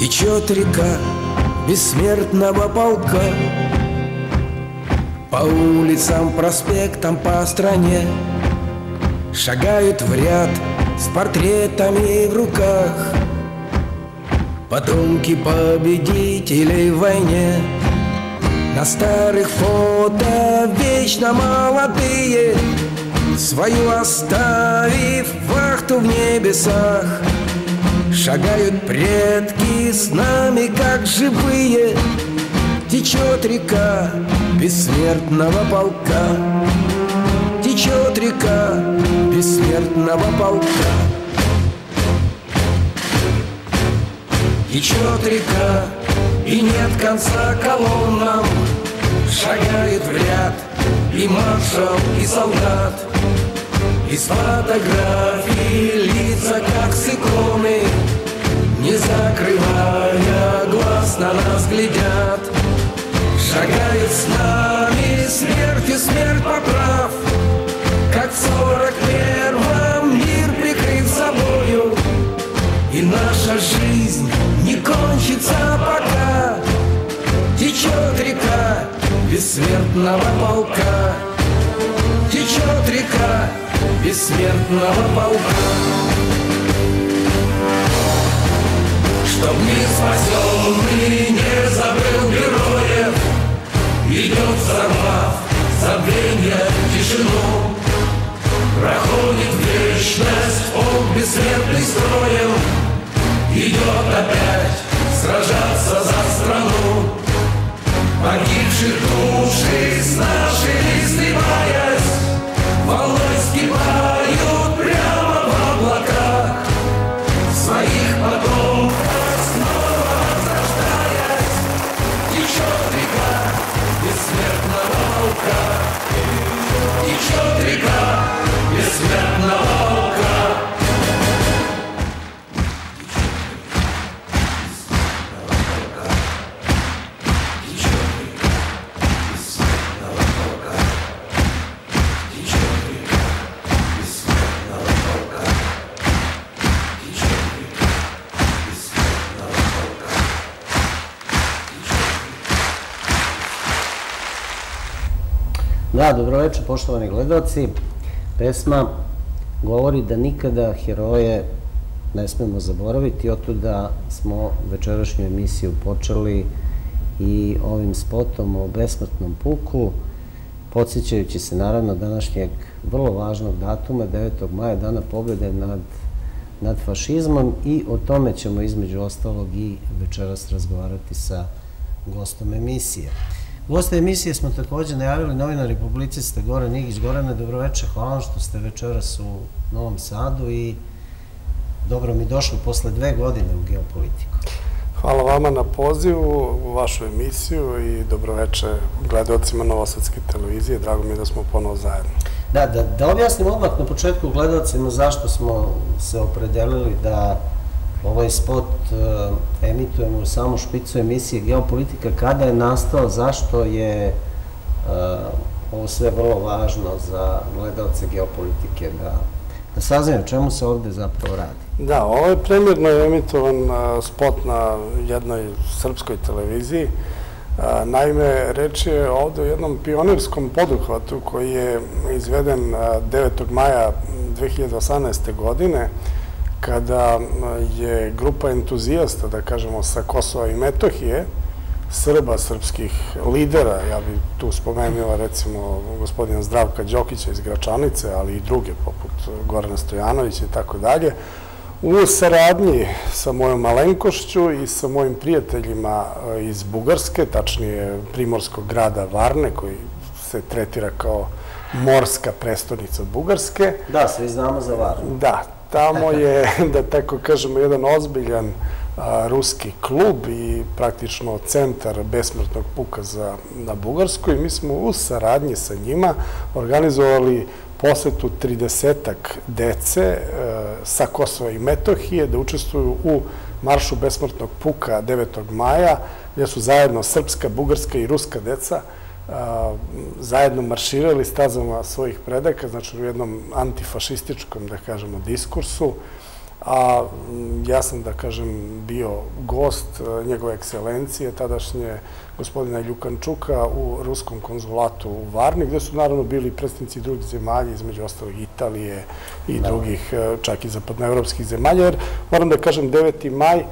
Течет река бессмертного полка по улицам, проспектам, по стране. Шагают в ряд с портретами в руках потомки победителей в войне. На старых фото вечно молодые, свою оставив вахту в небесах. Шагают предки с нами, как живые. Течет река бессмертного полка. Течет река бессмертного полка. Течет река, и нет конца колоннам. Шагает в ряд и маршал, и солдат. Из фотографий лица, как с иконы, не закрывая глаз, на нас глядят. Шагает с нами смерть, и смерть поправ, как в 41-м мир прикрыт собою. И наша жизнь не кончится пока. Течет река бессмертного полка. Течет река бессмертного полка. Чтоб мир спасенный не забыл героев, идет, взорвав забвенье, тишину. Проходит вечность, он бессмертный строем, идет опять сражаться за страну. Погибших души с нашей сливаясь, волной скипают прямо в облаках. Своих потомков снова возрождаясь, течет река бессмертного полка. Течет река бессмертного полка. Da, dobroveče, poštovani gledalci. Pesma govori da nikada heroje ne smemo zaboraviti, otuda smo večerašnju emisiju počeli i ovim spotom o besmrtnom puku, podsjećajući se naravno današnjeg vrlo važnog datuma, 9. maja, dana pobjede nad fašizmom, i o tome ćemo između ostalog i večeras razgovarati sa gostom emisije. Goste emisije smo također najavili novinar i publicista Goran Igić. Gorane, dobroveče, hvala što ste večeras u Novom Sadu i dobro mi došli posle 2 godine u Geopolitiku. Hvala vama na pozivu u vašu emisiju i dobroveče gledalcima Novosadske televizije. Drago mi je da smo ponovo zajedno. Da objasnim odmah na početku gledalcima zašto smo se opredelili da ovaj spot emitujemo u samu špicu emisije Geopolitika. Kada je nastao, zašto je ovo sve vrlo važno za gledalce Geopolitike, da saznaju o čemu se ovde zapravo radi? Da, ovo je premjerno emitovan spot na jednoj srpskoj televiziji. Naime, reč je ovde o jednom pionirskom poduhvatu koji je izveden 9. maja 2018. godine, kada je grupa entuzijasta, da kažemo, sa Kosova i Metohije, Srba, srpskih lidera, ja bih tu spomenula recimo gospodina Zdravka Đokića iz Gračanice, ali i druge poput Gorana Stojanovića i tako dalje, u saradnji sa mojom malenkošću i sa mojim prijateljima iz Bugarske, tačnije primorskog grada Varne, koji se tretira kao morska prestonica Bugarske. Da, svi znamo za Varnu. Da, tamo je, da tako kažemo, jedan ozbiljan ruski klub i praktično centar besmrtnog puka na Bugarsku, i mi smo u saradnji sa njima organizovali posetu 30-ak dece sa Kosova i Metohije da učestvuju u Maršu besmrtnog puka 9. maja, gdje su zajedno srpska, bugarska i ruska deca zajedno marširali stazama svojih predaka, znači u jednom antifašističkom, da kažemo, diskursu, a ja sam, da kažem, bio gost njegove ekscelencije, tadašnje gospodina Ljukančuka u ruskom konzulatu u Varni, gde su naravno bili predstavnici drugih zemalja, između ostalog Italije i drugih, čak i zapadnoevropskih zemalja, jer moram da kažem 9. maj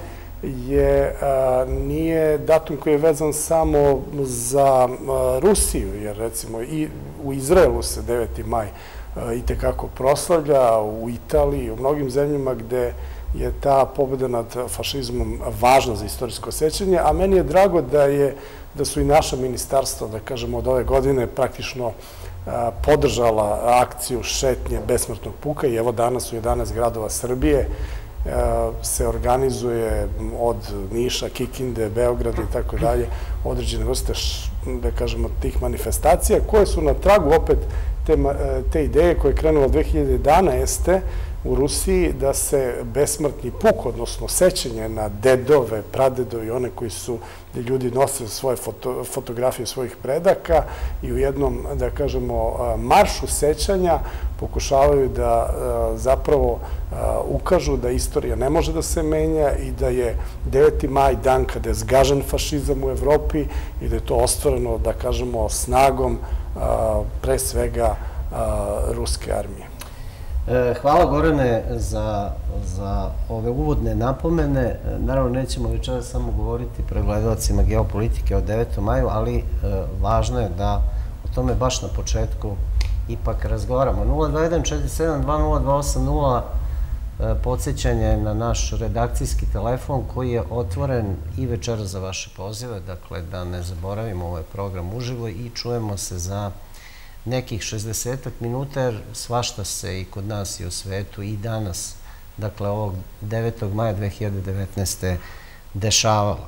nije datum koji je vezan samo za Rusiju, jer recimo i u Izraelu se 9. maj itekako proslavlja, u Italiji, u mnogim zemljama gde je ta pobjeda nad fašizmom važna za istorijsko sećanje, a meni je drago da su i naša ministarstva, da kažemo, od ove godine praktično podržala akciju šetnje besmrtnog puka i evo danas u 11 gradova Srbije se organizuje od Niša, Kikinde, Beograda i tako dalje određene vrste, da kažemo, tih manifestacija koje su na tragu opet te ideje koje je krenula 2011. u Rusiji da se besmrtni puk, odnosno sećanje na dedove, pradedove i one koji su, gde ljudi nose svoje fotografije svojih predaka i u jednom, da kažemo, maršu sećanja pokušavaju da zapravo ukažu da istorija ne može da se menja i da je 9. maj dan kada je zgažen fašizam u Evropi i da je to ostvareno, da kažemo, snagom pre svega ruske armije. Hvala Gorane za ove uvodne napomene. Naravno, nećemo večera samo govoriti pred gledalcima geopolitike o 9. maju, ali važno je da o tome baš na početku ipak razgovaramo. 021-47-20280 podsjećanje na naš redakcijski telefon koji je otvoren i večera za vaše pozive, dakle da ne zaboravimo ovaj program uživo i čujemo se za nekih 60 minuta, jer svašta se i kod nas i u svetu i danas, dakle ovog 9. maja 2019. dešavalo.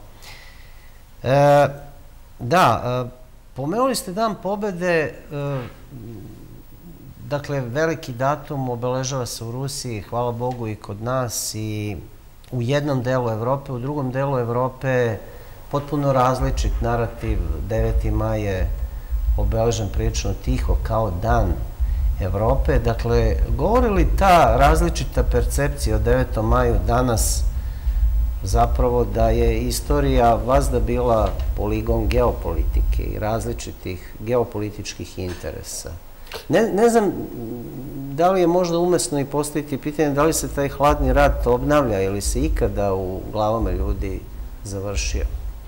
Da, pomenuli ste Dan pobede, dakle veliki datum obeležava se u Rusiji, hvala Bogu i kod nas i u jednom delu Evrope, u drugom delu Evrope potpuno različit narativ. 9. maj je obeležen prilično tiho kao Dan Evrope. Dakle, govori li ta različita percepcija o 9. maju danas zapravo da je istorija vazda bila poligon geopolitike i različitih geopolitičkih interesa? Ne znam da li je možda umesno i postaviti pitanje da li se taj hladni rat obnavlja ili se ikada u glavama ljudi završio?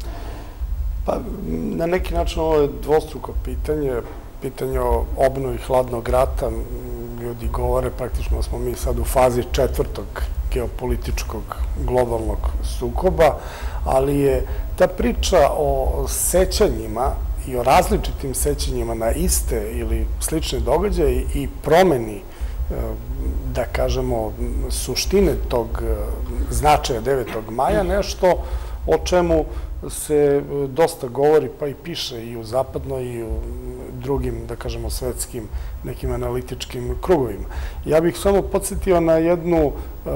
Pa, na neki način ovo je dvostruko pitanje o obnovi hladnog rata. Ljudi govore praktično da smo mi sad u fazi 4. geopolitičkog globalnog sukoba, ali je ta priča o sećanjima i o različitim sećanjima na iste ili slične događaje i promeni, da kažemo, suštine tog značaja 9. maja, nešto o čemu se dosta govori pa i piše i u zapadnoj i u drugim, da kažemo, svetskim nekim analitičkim krugovima. Ja bih samo podsjetio na jednu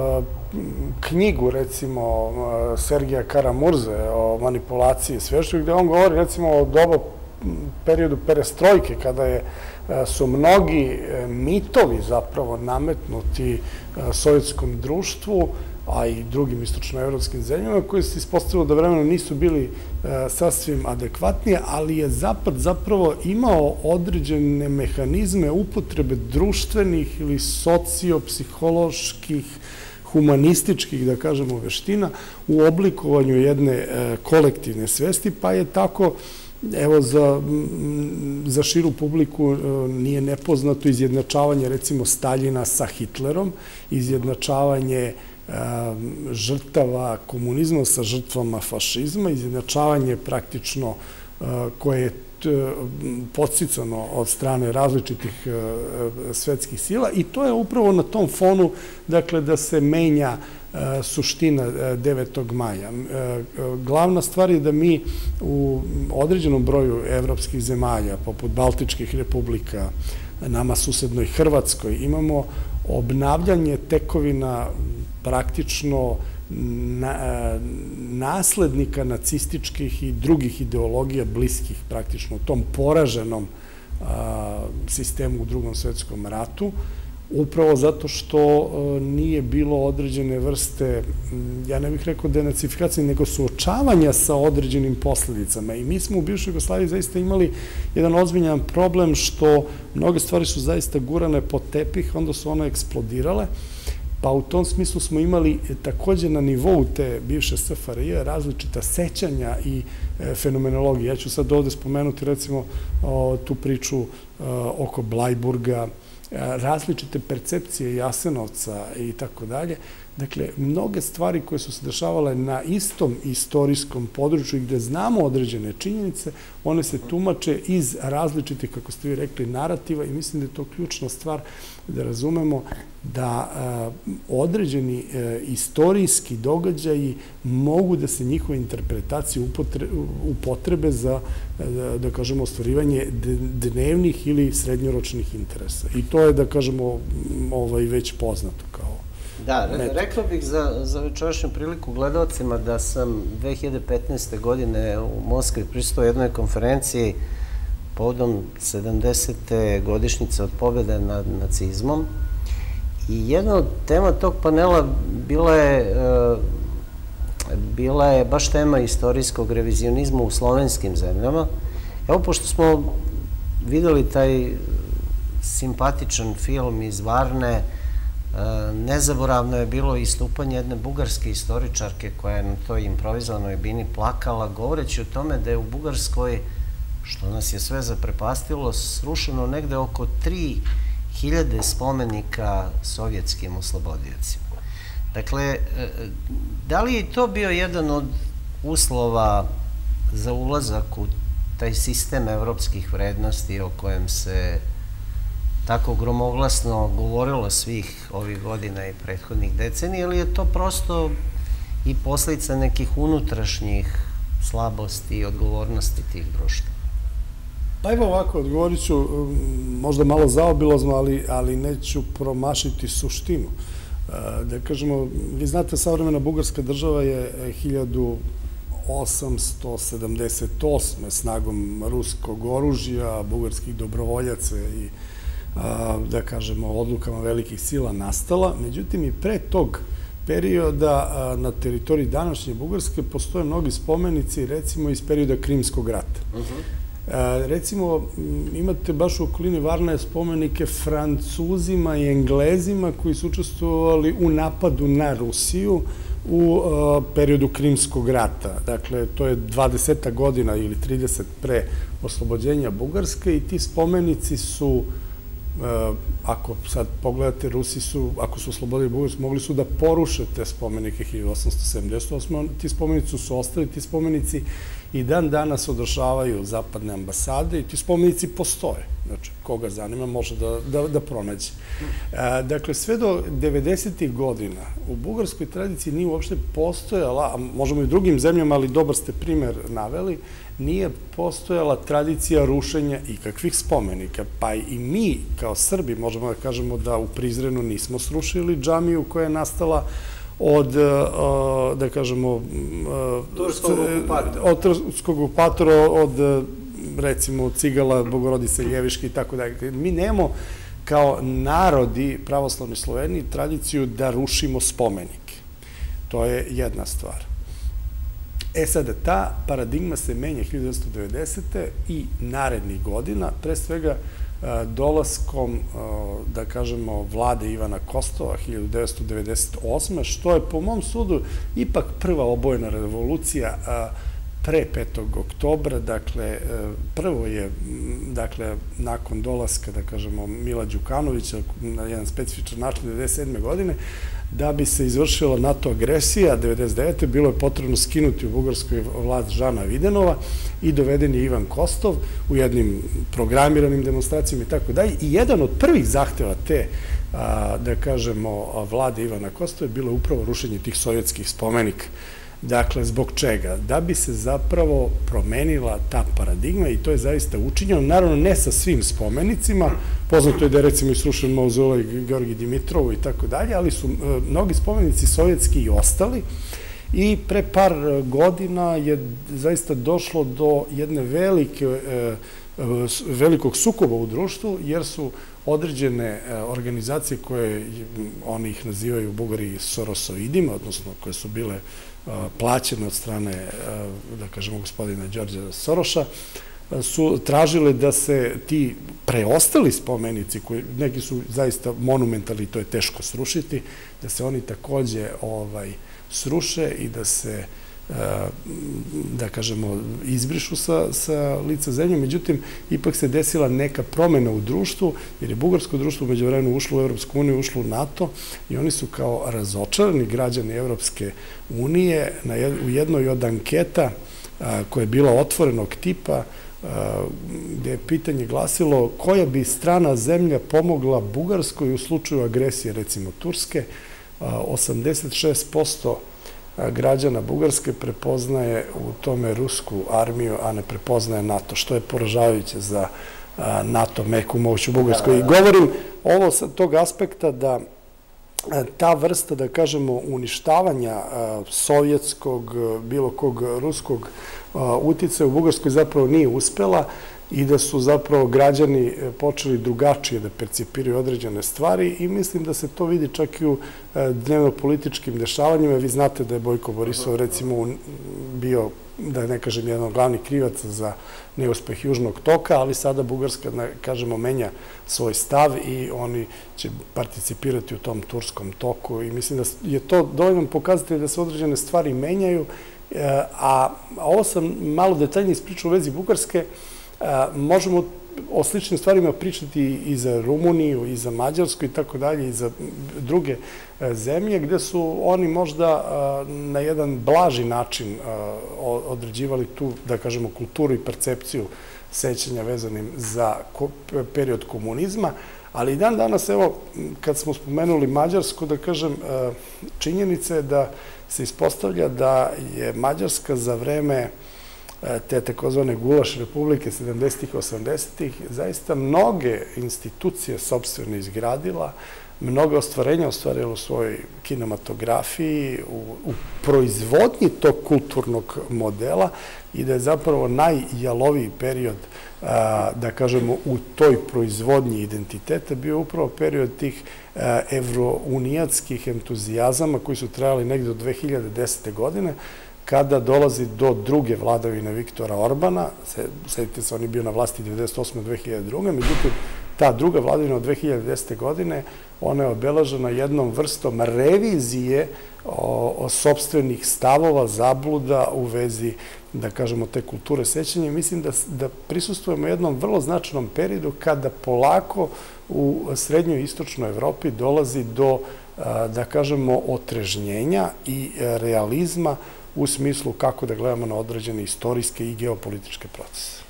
knjigu, recimo, Sergeja Karamurze o manipulaciji svešću, gde on govori, recimo, o periodu perestrojke, kada su mnogi mitovi zapravo nametnuti sovjetskom društvu, a i drugim istočnoevropskim zemljama, koji se ispostavilo da vremenom nisu bili sasvim adekvatnije, ali je Zapad zapravo imao određene mehanizme upotrebe društvenih ili sociopsiholoških, humanističkih, da kažemo, veština u oblikovanju jedne kolektivne svesti, pa je tako, evo, za širu publiku nije nepoznato izjednačavanje, recimo, Staljina sa Hitlerom, izjednačavanje žrtava komunizma sa žrtvama fašizma, izjednačavanje praktično koje je podsticano od strane različitih svetskih sila i to je upravo na tom fonu, dakle, da se menja suština 9. maja. Glavna stvar je da mi u određenom broju evropskih zemalja, poput Baltičkih republika, nama susednoj Hrvatskoj, imamo obnavljanje tekovina praktično naslednika nacističkih i drugih ideologija bliskih praktično tom poraženom sistemu u Drugom svetskom ratu, upravo zato što nije bilo određene vrste, ja ne bih rekao denacifikacije, nego suočavanja sa određenim posledicama. I mi smo u bivšoj Jugoslaviji zaista imali jedan ozbiljan problem što mnoge stvari su zaista gurane pod tepih, onda su one eksplodirale, pa u tom smislu smo imali takođe na nivou te bivše SFRJ različita sećanja i fenomenologije. Ja ću sad ovde spomenuti recimo tu priču oko Blajburga, različite percepcije Jasenovca i tako dalje. Dakle, mnoge stvari koje su se dešavale na istom istorijskom području gde znamo određene činjenice, one se tumače iz različitih, kako ste vi rekli, narativa i mislim da je to ključna stvar da razumemo da određeni istorijski događaji mogu da se njihove interpretacije upotrebe za, da kažemo, ostvarivanje dnevnih ili srednjoročnih interesa. I to je, da kažemo, već poznato kao. Da, rekao bih za večerašnju priliku gledalcima da sam 2015. godine u Moskvi prisutovao jednoj konferenciji povodom 70. godišnjice od pobjede nad nacizmom i jedna od tema tog panela bila je baš tema istorijskog revizionizma u slovenskim zemljama. Evo, pošto smo videli taj simpatičan film iz Varne, nezaboravno je bilo istupanje jedne bugarske istoričarke koja je na toj improvizovanoj bini plakala, govoreći o tome da je u Bugarskoj, što nas je sve zaprepastilo, srušeno negde oko 3000 spomenika sovjetskim oslobodiocima. Dakle, da li je to bio jedan od uslova za ulazak u taj sistem evropskih vrednosti o kojem se tako gromoglasno govorilo svih ovih godina i prethodnih decenija, ili je to prosto i posledica nekih unutrašnjih slabosti i odgovornosti tih društva? Pa evo ovako, odgovorit ću možda malo zaobilazno, ali neću promašiti suštinu. Da kažemo, vi znate, savremena bugarska država je 1878. snagom ruskog oružja, bugarskih dobrovoljaca i da kažemo, odlukama velikih sila nastala. Međutim, i pre tog perioda na teritoriji današnje Bugarske postoje mnogi spomenici, recimo iz perioda Krimskog rata. Recimo, imate baš u okolini Varne spomenike Francuzima i Englezima koji su učestvovali u napadu na Rusiju u periodu Krimskog rata. Dakle, to je 20 godina ili 30 pre oslobođenja Bugarske i ti spomenici su, ako sad pogledate, Rusi su, ako su oslobodili Bugarsku, mogli su da poruše te spomenike 1878. Ti spomenici su ostali, ti spomenici i dan danas održavaju zapadne ambasade i ti spomenici postoje. Znači, koga zanima može da pronađe. Dakle, sve do 90. godina u bugarskoj tradiciji nije uopšte postojala, a možemo i drugim zemljama, ali dobar ste primer naveli, nije postojala tradicija rušenja ikakvih spomenika. Pa i mi, kao Srbi, možemo da kažemo da u Prizrenu nismo srušili džamiju koja je nastala od, da kažemo, od turskog okupatora, od, recimo, Cigala, Bogorodice Ljeviške i tako dalje. Mi nemamo kao narodi pravoslavni Sloveniji tradiciju da rušimo spomenike. To je jedna stvar. Sada, ta paradigma se menja 1990. i narednih godina, pre svega dolaskom, da kažemo, vlade Ivana Kostova 1998. što je, po mom sudu, ipak prva obojena revolucija pre 5. oktobra. Dakle, prvo je, dakle, nakon dolaska, da kažemo, Mila Đukanovića na jedan specifičan način 1997. godine, da bi se izvršila NATO agresija 1999. bilo je potrebno skinuti u Bugarskoj vlast Žana Videnova i doveden je Ivan Kostov u jednim programiranim demonstracijama i tako dalje. I jedan od prvih zahteva te, da kažemo, vlade Ivana Kostova je bilo upravo rušenje tih sovjetskih spomenika. Dakle, zbog čega? Da bi se zapravo promenila ta paradigma i to je zaista učinjeno. Naravno, ne sa svim spomenicima. Poznato je da je, recimo, isrušen mauzolej Georgiji Dimitrovu i tako dalje, ali su mnogi spomenici sovjetski i ostali. I pre par godina je zaista došlo do jedne velikog sukoba u društvu, jer su određene organizacije koje oni ih nazivaju u Bugari sorosoidima, odnosno koje su bile plaćene od strane, da kažemo, gospodina Đorđa Soroša, su tražile da se ti preostali spomenici, koji neki su zaista monumentalni, to je teško srušiti, da se oni takođe sruše i da se, da kažemo, izbrišu sa lica zemlje. Međutim, ipak se desila neka promena u društvu, jer je bugarsko društvo umeđu vremenu ušlo u Evropsku uniju, ušlo u NATO i oni su kao razočarani građani Evropske unije u jednoj od anketa koja je bila otvorenog tipa, gde je pitanje glasilo koja bi strana zemlja pomogla Bugarskoj u slučaju agresije, recimo Turske. 86% građana Bugarske prepoznaje u tome rusku armiju, a ne prepoznaje NATO, što je poražavajuće za NATO, meku moć u Bugarskoj. I govorim ovo sa tog aspekta da ta vrsta, da kažemo, uništavanja sovjetskog, bilo kog ruskog uticaja u Bugarskoj zapravo nije uspela i da su zapravo građani počeli drugačije da percipiraju određene stvari i mislim da se to vidi čak i u dnevno-političkim dešavanjima. Vi znate da je Bojko Borisov recimo bio, da ne kažem, jedan od glavnih krivaca za neuspeh Južnog toka, ali sada Bugarska, kažemo, menja svoj stav i oni će participirati u tom turskom toku i mislim da je to dovoljno pokazatelj da se određene stvari menjaju, a ovo sam malo detaljnije ispričao u vezi Bugarske. Možemo o sličnim stvarima pričati i za Rumuniju, i za Mađarsku i tako dalje, i za druge zemlje, gde su oni možda na jedan blaži način određivali tu, da kažemo, kulturu i percepciju sećanja vezanim za period komunizma, ali i dan danas, evo, kad smo spomenuli Mađarsku, da kažem, činjenica je da se ispostavlja da je Mađarska za vreme te takozvane Gulaš republike 70-ih, 80-ih, zaista mnoge institucije sopstveno izgradila, mnogo ostvarenja ostvarila u svojoj kinematografiji, u proizvodnji tog kulturnog modela i da je zapravo najjaloviji period, da kažemo, u toj proizvodnji identiteta bio upravo period tih evrounijatskih entuzijazama koji su trajali negde do 2010. godine, kada dolazi do druge vladavine Viktora Orbana. Sjetite se, on je bio na vlasti 1998. 2002. Međutim, ta druga vladavina od 2010. godine, ona je obeležena jednom vrstom revizije sopstvenih stavova, zabluda u vezi, da kažemo, te kulture sećanja. Mislim da prisustujemo jednom vrlo značajnom periodu kada polako u srednjoj i istočnoj Evropi dolazi do, da kažemo, otrežnjenja i realizma u smislu kako da gledamo na određene istorijske i geopolitičke procese.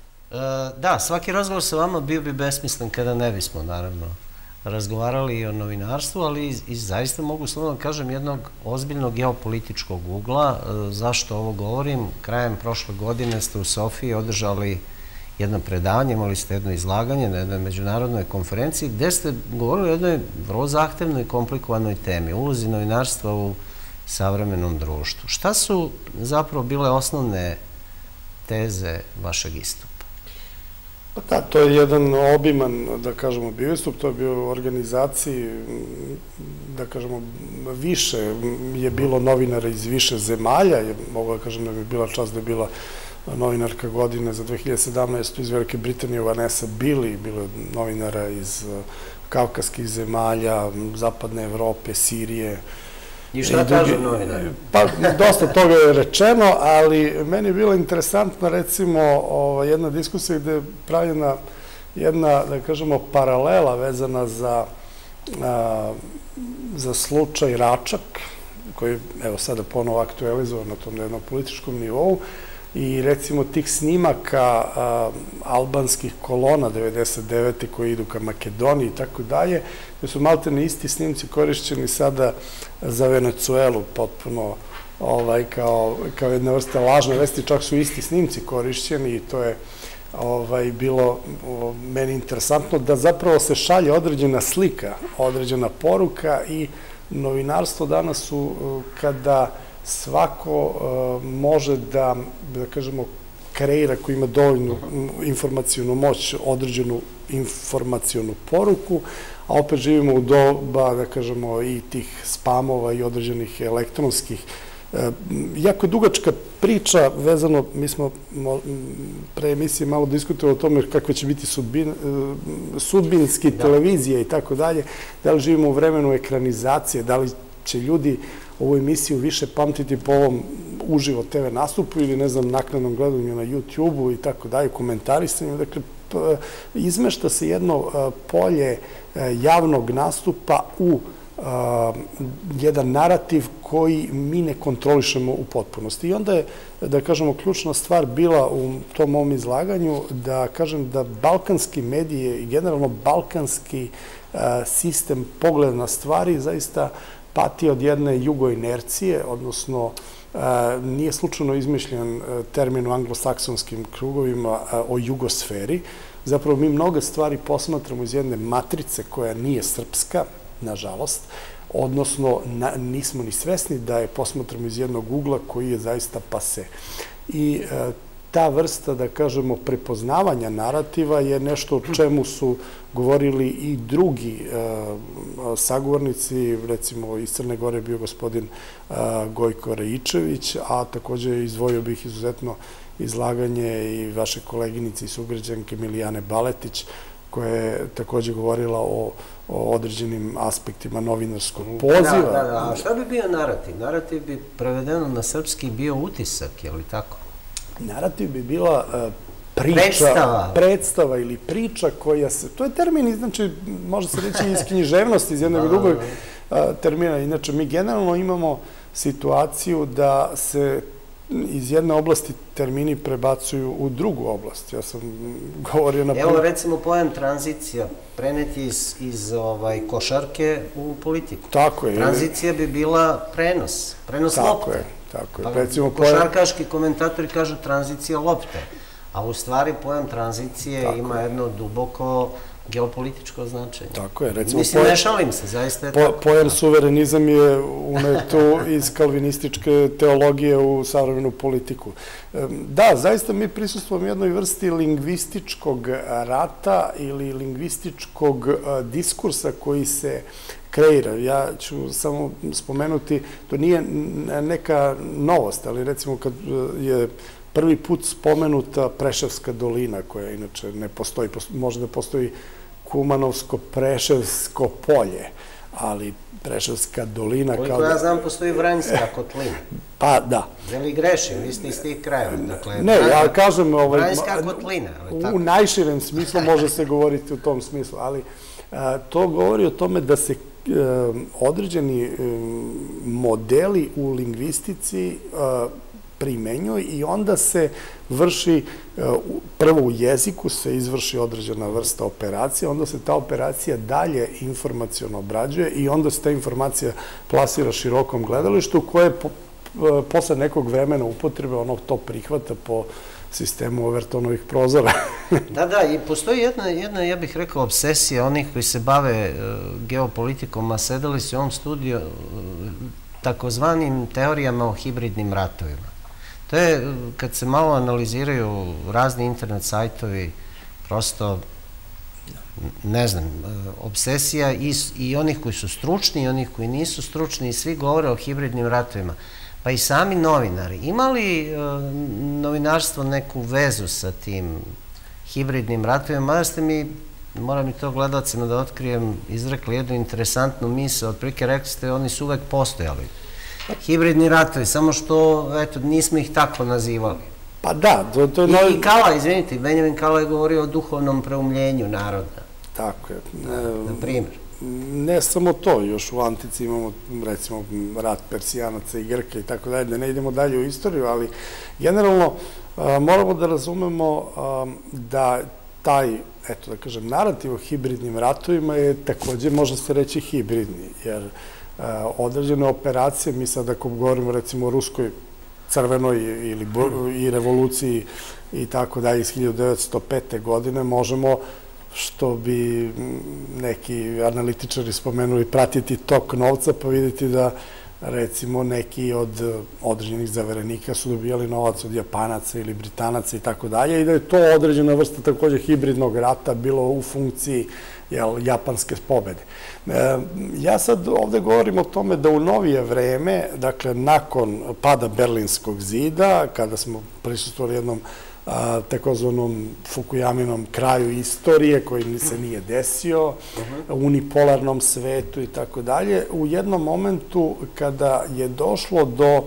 Da, svaki razgovor sa vama bio bi besmislen kada ne bismo, naravno, razgovarali i o novinarstvu, ali i zaista mogu slobodno kažem jednog ozbiljnog geopolitičkog ugla. Zašto ovo govorim? Krajem prošle godine ste u Sofiji održali jedno predavanje, imali ste jedno izlaganje na jednoj međunarodnoj konferenciji gde ste govorili o jednoj vrlo zahtevnoj i komplikovanoj temi, ulozi novinarstva u savremenom društvu. Šta su zapravo bile osnovne teze vašeg istupa? Da, to je jedan obiman, da kažemo, bio istup, to je bio u organizaciji, da kažemo, više je bilo novinara iz više zemalja, mogu da kažem da bi bila čast da je bila novinarka godine za 2017. iz Velike Britanije, Vanessa Billy, bilo je novinara iz kavkaskih zemalja, Zapadne Evrope, Sirije. I šta kažu novinari? Pa, dosta toga je rečeno, ali meni je bila interesantna, recimo, jedna diskusija gde je pravljena jedna, da kažemo, paralela vezana za slučaj Račak, koji je, evo, sada ponovo aktualizovan na tom jednom političkom nivou, i recimo tih snimaka albanskih kolona 99. koji idu ka Makedoniji i tako dalje, gde su maltene isti snimci korišćeni sada za Venecuelu, potpuno kao jedna vrsta lažne vesti, čak su isti snimci korišćeni i to je bilo meni interesantno da zapravo se šalje određena slika, određena poruka i novinarstvo danas kada svako može da kažemo, kreira, koji ima dovoljnu informacijonu moć, određenu informacijonu poruku, a opet živimo u doba, da kažemo, i tih spamova i određenih elektronskih. Jako dugačka priča vezano, mi smo pre emisije malo diskutovali o tome kakve će biti sudbinski televizije i tako dalje, da li živimo u vremenu ekranizacije, da li će ljudi ovu emisiju više pamtiti po ovom uživo TV nastupu ili, ne znam, naknadnom gledanju na YouTube-u i tako dalje, komentarisanju. Dakle, izmešta se jedno polje javnog nastupa u jedan narativ koji mi ne kontrolišemo u potpunosti. I onda je, da kažemo, ključna stvar bila u tom mom izlaganju da kažem da balkanski medije i generalno balkanski sistem pogleda na stvari zaista pati od jedne jugoinercije, odnosno nije slučajno izmišljen termin u anglosaksonskim krugovima o jugosferi. Zapravo mi mnoge stvari posmatramo iz jedne matrice koja nije srpska, nažalost, odnosno nismo ni svesni da je posmatramo iz jednog ugla koji je zaista pase. I ta vrsta, da kažemo, prepoznavanja narativa je nešto o čemu su govorili i drugi sagovornici, recimo iz Crne Gore je bio gospodin Gojko Rajičević, a takođe izdvojio bih izuzetno izlaganje i vaše koleginice i sugrađanke Milijane Baletić, koja je takođe govorila o određenim aspektima novinarskog poziva. Da. A šta bi bio narativ? Narativ bi prevedeno na srpski bio utisak, je li tako? Narativ bi bila predstava ili priča koja se... To je termin, znači, može se reći iz književnosti, iz jednog drugog termina. Inače, mi generalno imamo situaciju da se iz jedne oblasti termini prebacuju u drugu oblast. Ja sam govorio na... Evo, recimo, pojam tranzicija preneti iz košarke u politiku. Tako je. Tranzicija bi bila prenos lopte. Tako je. Košarkaški komentatori kažu tranzicija lopte, a u stvari pojam tranzicije ima jedno duboko geopolitičko značenje. Tako je. Mislim, ne šalim se, zaista je tako. Pojam suverenizam je uneto iz kalvinističke teologije u savremenu politiku. Da, zaista mi prisustvujemo jednoj vrsti lingvističkog rata ili lingvističkog diskursa koji se kreira. Ja ću samo spomenuti, to nije neka novost, ali recimo kad je prvi put spomenuta Preševska dolina, koja inače ne postoji, može da postoji Kumanovsko-Preševsko polje, ali Preševska dolina... Koliko ja znam, postoji Vranjska kotlina. Pa, da. Da li grešim? Vi ste iz tih krajeva. Ne, ja kažem... Vranjska kotlina. U najširem smislu može se govoriti u tom smislu, ali to govori o tome da se određeni modeli u lingvistici primenjuju i onda se vrši, prvo u jeziku se izvrši određena vrsta operacija, onda se ta operacija dalje informaciono obrađuje i onda se ta informacija plasira širokom gledalištu koje posle nekog vremena upotrebe ono to prihvata po sistemu Overtonovih prozora. Da, i postoji jedna, ja bih rekao, obsesija onih koji se bave geopolitikom, a sedeli su u ovom studiju takozvanim teorijama o hibridnim ratovima. To je, kad se malo analiziraju razni internet sajtovi, prosto, ne znam, obsesija i onih koji su stručni i onih koji nisu stručni i svi govore o hibridnim ratovima. Pa i sami novinari. Ima li novinarstvo neku vezu sa tim hibridnim ratovima? Mada ste mi, moram i to gledalcima da otkrijem, izrekli jednu interesantnu misao. Otprilike rekli ste, oni su uvek postojali. Hibridni ratovi, samo što, eto, nismo ih tako nazivali. Pa da, to je... I Kala, izvinite, Benjamin Kala je govorio o duhovnom preumljenju naroda. Tako je. Na primjer. Ne samo to, još u antici imamo, recimo, rat Persijanaca i Grka i tako dalje, da ne idemo dalje u istoriju, ali generalno moramo da razumemo da taj, eto da kažem, narativ o hibridnim ratovima je takođe, može se reći, hibridni, jer određene operacije, mi sad ako govorimo recimo o ruskoj crvenoj i revoluciji i tako dalje iz 1905. godine, možemo, što bi neki analitičari spomenuli, pratiti tok novca, pa vidjeti da recimo neki od određenih zaverenika su dobijali novac od Japanaca ili Britanaca i tako dalje, i da je to određena vrsta takođe hibridnog rata bilo u funkciji japanske pobede. Ja sad ovde govorim o tome da u novije vreme, dakle nakon pada Berlinskog zida, kada smo prisustvovali jednom takozvanom Fukuyaminom kraju istorije koji se nije desio, unipolarnom svetu i tako dalje, u jednom momentu kada je došlo do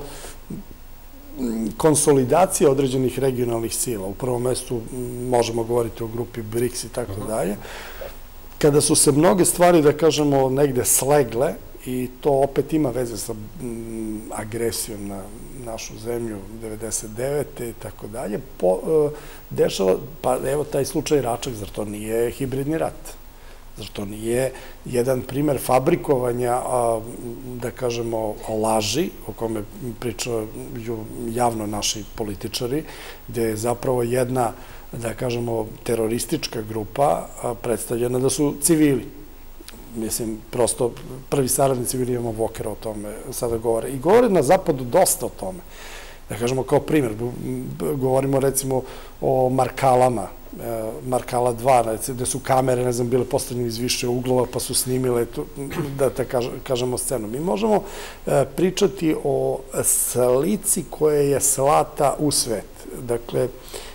konsolidacije određenih regionalnih sila, u prvom mestu možemo govoriti o grupi BRICS i tako dalje, kada su se mnoge stvari, da kažemo, negde slegle, i to opet ima veze sa agresijom na našu zemlju 99. i tako dalje, dešava, pa evo taj slučaj Račak, zar to nije hibridni rat? Zar to nije jedan primer fabrikovanja, da kažemo, laži, o kome pričaju javno naši političari, gde je zapravo jedna, da kažemo, teroristička grupa predstavljena da su civili. Mislim, prosto prvi saradnici Williama Walkera o tome sada govore. I govore na zapadu dosta o tome. Da kažemo kao primjer, govorimo recimo o Markalama, Markala 2, gde su kamere, ne znam, bile postavljene iz više uglova, pa su snimile, da kažemo, scenu. Mi možemo pričati o slici koja je slata u svet. Dakle,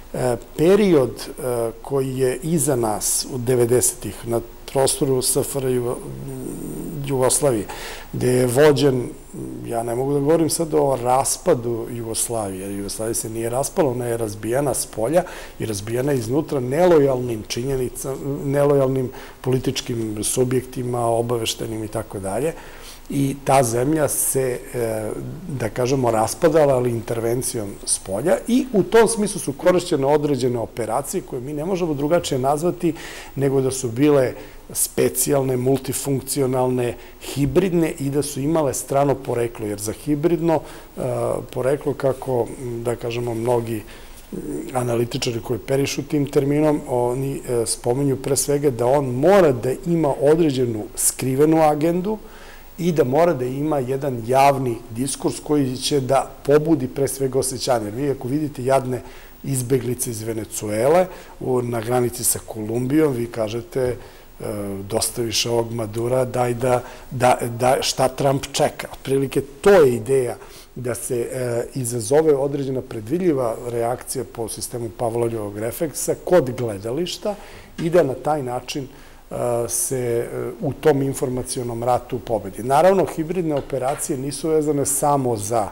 period koji je iza nas u 90-ih na prostoru SFRJ Jugoslavije, gde je vođen, ja ne mogu da govorim sad o raspadu Jugoslavije, jer Jugoslavija se nije raspala, ona je razbijena s polja i razbijena iznutra nelojalnim činjenicama, nelojalnim političkim subjektima, obaveštenim i tako dalje. I ta zemlja se, da kažemo, raspadala, ali intervencijom s polja, i u tom smislu su korišćene određene operacije koje mi ne možemo drugačije nazvati nego da su bile specijalne, multifunkcionalne, hibridne i da su imale strano poreklo, jer za hibridno poreklo, kako, da kažemo, mnogi analitičari koji perišu tim terminom, oni spominju pre svega da on mora da ima određenu skrivenu agendu i da mora da ima jedan javni diskurs koji će da pobudi pre svega osjećanje. Vi ako vidite jadne izbeglice iz Venecuele na granici sa Kolumbijom, vi kažete dosta više ovog Madura, daj da šta Trump čeka. Otprilike to je ideja, da se izazove određena predvidljiva reakcija po sistemu Pavlovljevog refleksa kod gledališta i da na taj način se u tom informacionom ratu pobedi. Naravno, hibridne operacije nisu vezane samo za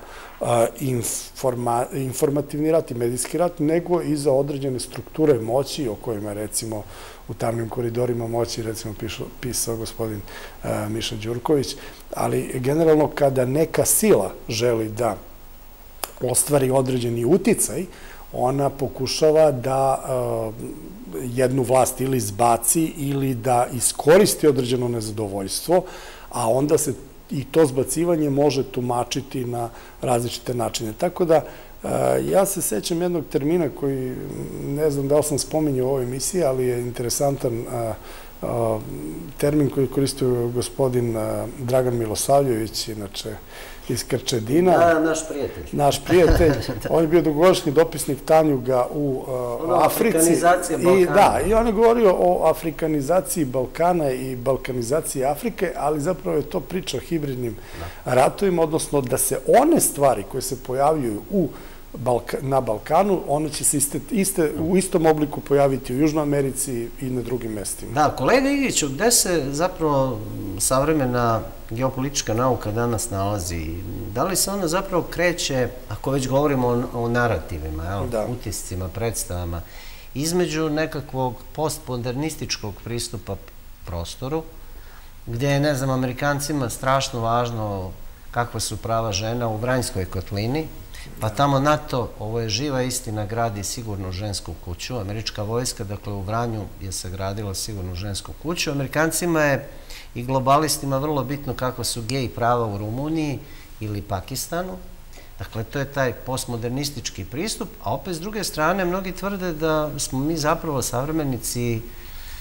informativni rat i medijski rat, nego i za određene strukture moći o kojima, recimo, u tamnim koridorima moći, recimo, pisao gospodin Miša Đurković, ali generalno kada neka sila želi da ostvari određeni uticaj, ona pokušava da jednu vlast ili zbaci ili da iskoristi određeno nezadovoljstvo, a onda se i to zbacivanje može tumačiti na različite načine. Tako da, ja se sećam jednog termina koji, ne znam da li sam spominjao u ovoj emisiji, ali je interesantan termin koji koristio gospodin Dragan Milosavljević, inače iz Krčedina. Da, naš prijatelj. Naš prijatelj. On je bio dugogodišnji dopisnik Tanjuga u Africi. Afrikanizacija Balkana. Da, i on je govorio o afrikanizaciji Balkana i balkanizaciji Afrike, ali zapravo je to priča o hibridnim ratovima, odnosno da se one stvari koje se pojavljuju na Balkanu, one će se u istom obliku pojaviti u Južnoj Americi i na drugim mestima. Da, kolega Igiću, gde se zapravo savremena geopolitička nauka danas nalazi? Da li se ona zapravo kreće, ako već govorimo o narativima, utiscima, predstavama, između nekakvog postmodernističkog pristupa prostoru, gde je, ne znam, Amerikancima strašno važno kakva su prava žena u Vranjskoj kotlini, pa tamo NATO, ovo je živa istina, gradi sigurnu žensku kuću. Američka vojska, dakle, u Vranju je sagradila sigurnu žensku kuću. Amerikancima je i globalistima vrlo bitno kakva su gej prava u Rumuniji ili Pakistanu. Dakle, to je taj postmodernistički pristup, a opet s druge strane mnogi tvrde da smo mi zapravo savremenici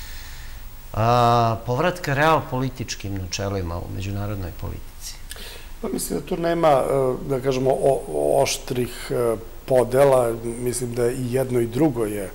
povratka realpolitičkim načelima u međunarodnoj politici. Pa mislim da tu nema, da kažemo, oštrih podela. Mislim da i jedno i drugo je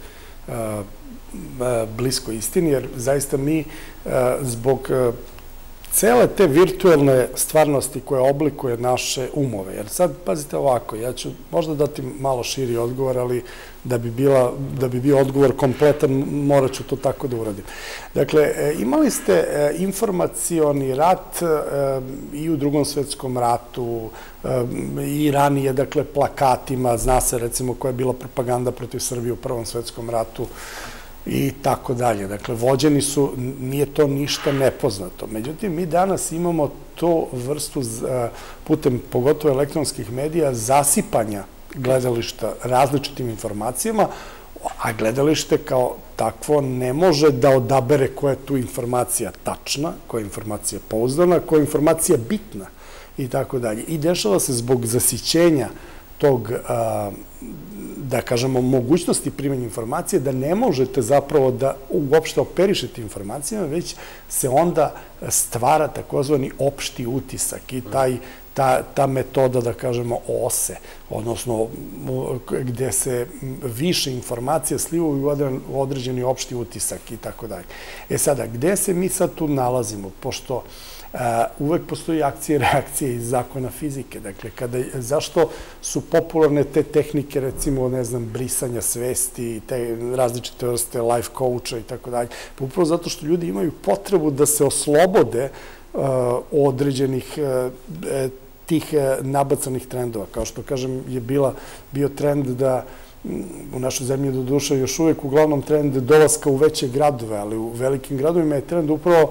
blisko istini, jer zaista mi zbog cele te virtuelne stvarnosti koje oblikuje naše umove. Jer sad, pazite ovako, ja ću možda dati malo širi odgovor, ali da bi bio odgovor kompletan, morat ću to tako da uradim. Dakle, imali ste informacioni rat i u Drugom svetskom ratu, i ranije, dakle, plakatima, zna se recimo koja je bila propaganda protiv Srbije u Prvom svetskom ratu, i tako dalje. Dakle, vođeni su, nije to ništa nepoznato. Međutim, mi danas imamo to vrstu, putem pogotovo elektronskih medija, zasipanja gledališta različitim informacijama, a gledalište kao takvo ne može da odabere koja je tu informacija tačna, koja je informacija pouzdana, koja je informacija bitna i tako dalje. I dešava se zbog zasićenja tog, da kažemo, mogućnosti primanja informacije, da ne možete zapravo da uopšte operišete informacijama, već se onda stvara takozvani opšti utisak i ta metoda, da kažemo, OSE, odnosno gde se više informacija slivaju u određeni opšti utisak i tako dalje. E sada, gde se mi sad tu nalazimo? Pošto uvek postoji akcije i reakcije iz zakona fizike. Dakle, zašto su popularne te tehnike, recimo, ne znam, brisanja svesti, te različite vrste life coacha i tako dalje? Upravo zato što ljudi imaju potrebu da se oslobode određenih tih nabacanih trendova. Kao što, kažem, je bio trend da u našoj zemlji do duše još uvek uglavnom trend dolaska u veće gradove, ali u velikim gradovima je trend upravo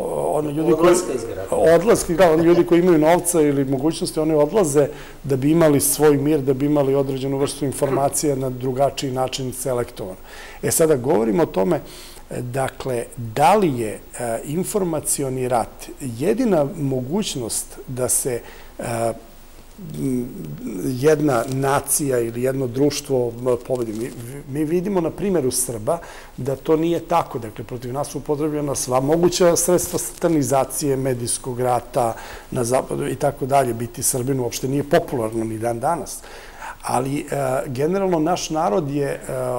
ljudi koji imaju novca ili mogućnosti, oni odlaze da bi imali svoj mir, da bi imali određenu vrstu informacija na drugačiji način selektovan. E sada govorimo o tome, dakle, da li je informacioni rat jedina mogućnost da se jedna nacija ili jedno društvo pobedi. Mi vidimo na primjeru Srba da to nije tako. Dakle, protiv nas su upotrebljena sva moguća sredstva satanizacije, medijskog rata na zapadu i tako dalje. Biti Srbin uopšte nije popularno ni dan danas. Ali generalno naš narod je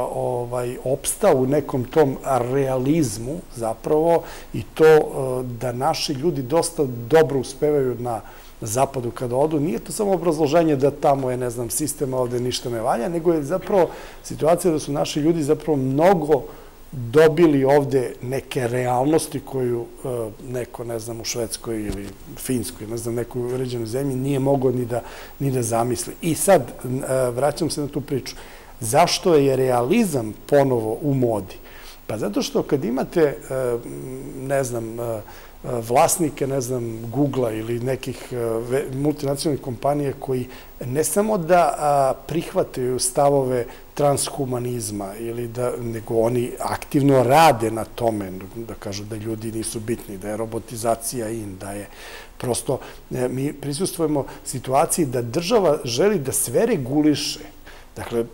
opstao u nekom tom realizmu zapravo i to da naši ljudi dosta dobro uspevaju na zapadu kada odu. Nije to samo obrazloženje da tamo je, ne znam, sistem, ovde ništa ne valja, nego je zapravo situacija da su naši ljudi zapravo mnogo dobili ovde neke realnosti koju neko, ne znam, u Švedskoj ili Finskoj, ne znam, nekoj uređenoj zemlji nije mogao ni da zamisli. I sad, vraćam se na tu priču. Zašto je realizam ponovo u modi? Pa zato što kad imate, ne znam, vlasnike, ne znam, Google-a ili nekih multinacionalnih kompanija koji ne samo da prihvataju stavove transhumanizma, nego oni aktivno rade na tome, da kažu da ljudi nisu bitni, da je robotizacija da je prosto, mi prisustvujemo situaciji da država želi da sve reguliše. Dakle,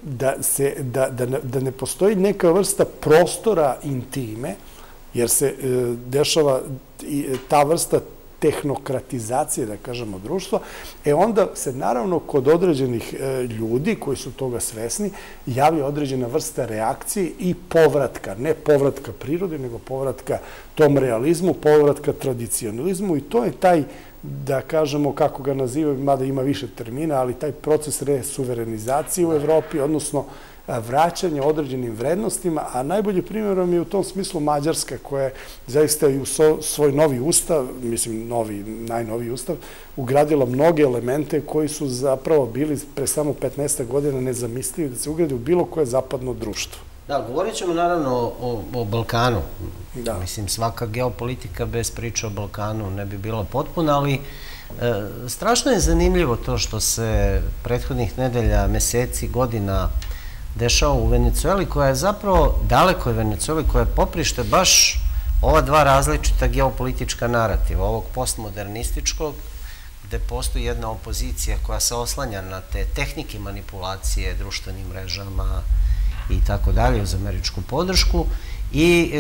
da ne postoji neka vrsta prostora intime, jer se dešava ta vrsta tehnokratizacije, da kažemo, društva, onda se naravno kod određenih ljudi koji su toga svesni javi određena vrsta reakcije i povratka, ne povratka prirodi, nego povratka tom realizmu, povratka tradicionalizmu i to je taj, da kažemo, kako ga nazivaju, mada ima više termina, ali taj proces resuverenizacije u Evropi, odnosno vraćanje određenim vrednostima, a najbolji primjerom je u tom smislu Mađarska, koja je zaista i u svoj novi ustav, mislim najnoviji ustav, ugradila mnoge elemente koji su zapravo bili pre samo 15 godina nezamislivi da se ugrade u bilo koje zapadno društvo. Da, govorit ćemo naravno o Balkanu. Mislim, svaka geopolitika bez priče o Balkanu ne bi bila potpuna, ali strašno je zanimljivo to što se prethodnih nedelja, meseci, godina dešava u Venecueli, koja je zapravo daleko od Venecueli, koja je poprište baš ova dva različita geopolitička narativa, ovog postmodernističkog, gde postoji jedna opozicija koja se oslanja na te tehnike manipulacije društvenim mrežama i tako dalje uz američku podršku i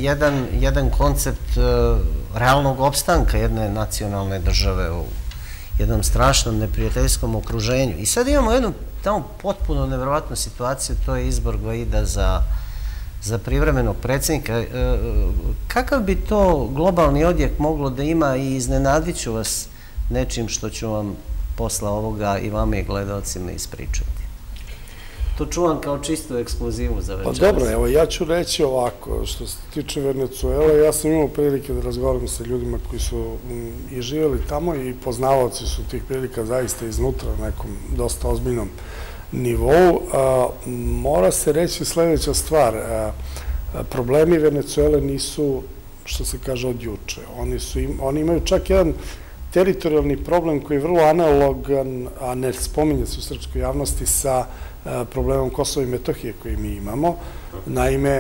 jedan koncept realnog opstanka jedne nacionalne države jednom strašnom neprijateljskom okruženju. I sad imamo jednu tamo potpuno nevjerovatnu situaciju, to je izbor Gvaida za privremenog predsjednika. Kakav bi to globalni odjek moglo da ima i iznenadit ću vas nečim što ću vam posle ovoga i vama i gledalcima ispričati. To čuvam kao čistu ekskluzivu za večeras. Pa dobro, evo ja ću reći ovako, što se tiče Venecuele, ja sam imao prilike da razgovaram sa ljudima koji su i živjeli tamo i poznavaoci su tih prilika zaista iznutra na nekom dosta ozbiljnom nivou. Mora se reći sljedeća stvar, problemi Venecuele nisu, što se kaže, od juče. Oni imaju čak jedan teritorijalni problem koji je vrlo analogan, a ne spominje se u srpskoj javnosti, sa problemom Kosova i Metohije koji mi imamo. Naime,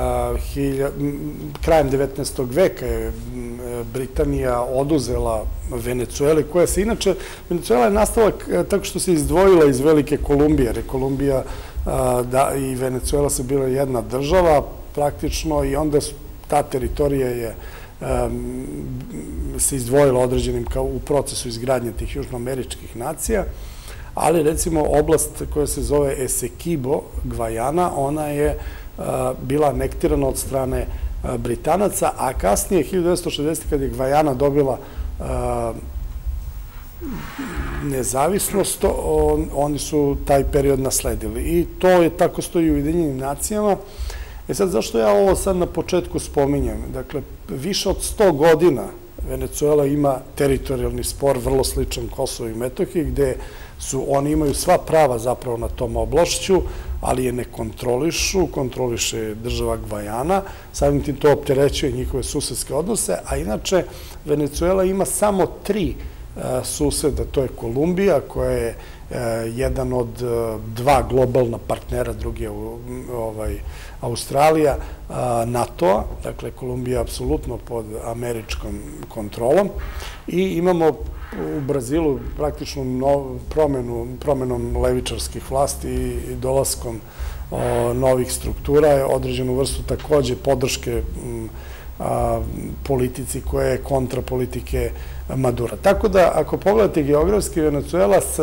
krajem 19. veka je Britanija oduzela Venecueli, koja se inače, Venecuela je nastala tako što se izdvojila iz Velike Kolumbije, jer je Kolumbija i Venecuela su bila jedna država praktično i onda ta teritorija je se izdvojila određenim u procesu izgradnje tih južnoameričkih nacija, ali recimo oblast koja se zove Esequibo, Gvajana, ona je bila anektirana od strane Britanaca, a kasnije, 1960. kad je Gvajana dobila nezavisnost, oni su taj period nasledili. I to je tako stoji u Ujedinjenim nacijama. Sad, zašto ja ovo sad na početku spominjem? Dakle, više od 100 godina Venecuela ima teritorijalni spor, vrlo sličan Kosovo i Metohiji, gde oni imaju sva prava zapravo na tom oblašću, ali je ne kontrolišu, kontroliše država Gvajana, samim tim to opterećuje njihove susedske odnose, a inače Venecuela ima samo 3 suseda, to je Kolumbija, koja je jedan od 2 globalna partnera, drugi je Australija, NATO-a, dakle Kolumbija je apsolutno pod američkom kontrolom, i imamo u Brazilu praktično promenom levičarskih vlasti i dolaskom novih struktura, određenu vrstu takođe podrške politici koja je kontra politike Madura. Tako da, ako pogledate geografski, Venecuela sa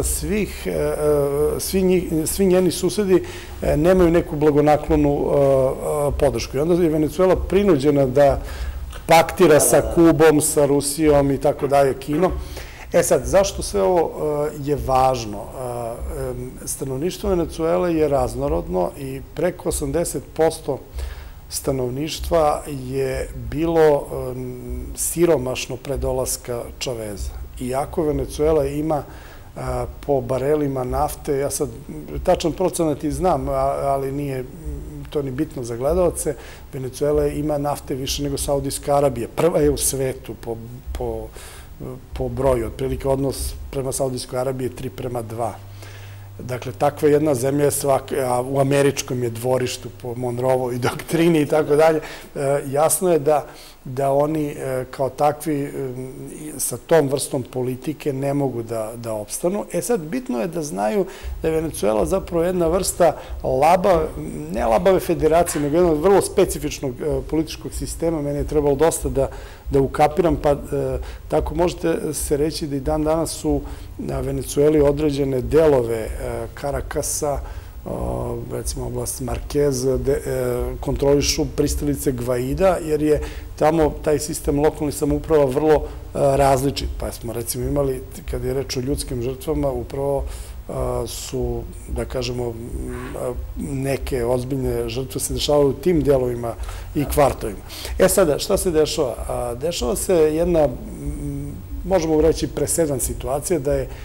svi njeni susedi nemaju neku blagonaklonu podršku. I onda je Venecuela prinuđena da paktira sa Kubom, sa Rusijom i tako dalje, Kinom. Sad, zašto sve ovo je važno? Stanovništvo Venecuele je raznorodno i preko 80% stanovništva je bilo siromašno pre dolaska Čaveza. Iako Venecuela ima po barelima nafte, ja sad tačan procenat i znam, ali nije to ni bitno za gledalce, Venecuela ima nafte više nego Saudijska Arabija. Prva je u svetu po broju, otprilike odnos prema Saudijskoj Arabiji je 3:2. Dakle, takva jedna zemlja je a u američkom je dvorištu po Monroevoj doktrini i tako dalje. Jasno je da oni kao takvi sa tom vrstom politike ne mogu da opstanu. Sad, bitno je da znaju da je Venecuela zapravo jedna vrsta ne labave federacije, nego jednog vrlo specifičnog političkog sistema. Meni je trebalo dosta da ukapiram, pa tako možete se reći da i dan danas su na Venecueli određene delove Karakasa, recimo oblast Marquez, kontrolišu pristalice Gvaida, jer je tamo taj sistem lokalnih samouprava vrlo različit. Pa smo recimo imali, kad je reč o ljudskim žrtvama, upravo su, da kažemo, neke ozbiljne žrtve se dešavaju u tim delovima i kvartovima. Sada, šta se dešava? Dešava se jedna, možemo reći, presedan situacija, da je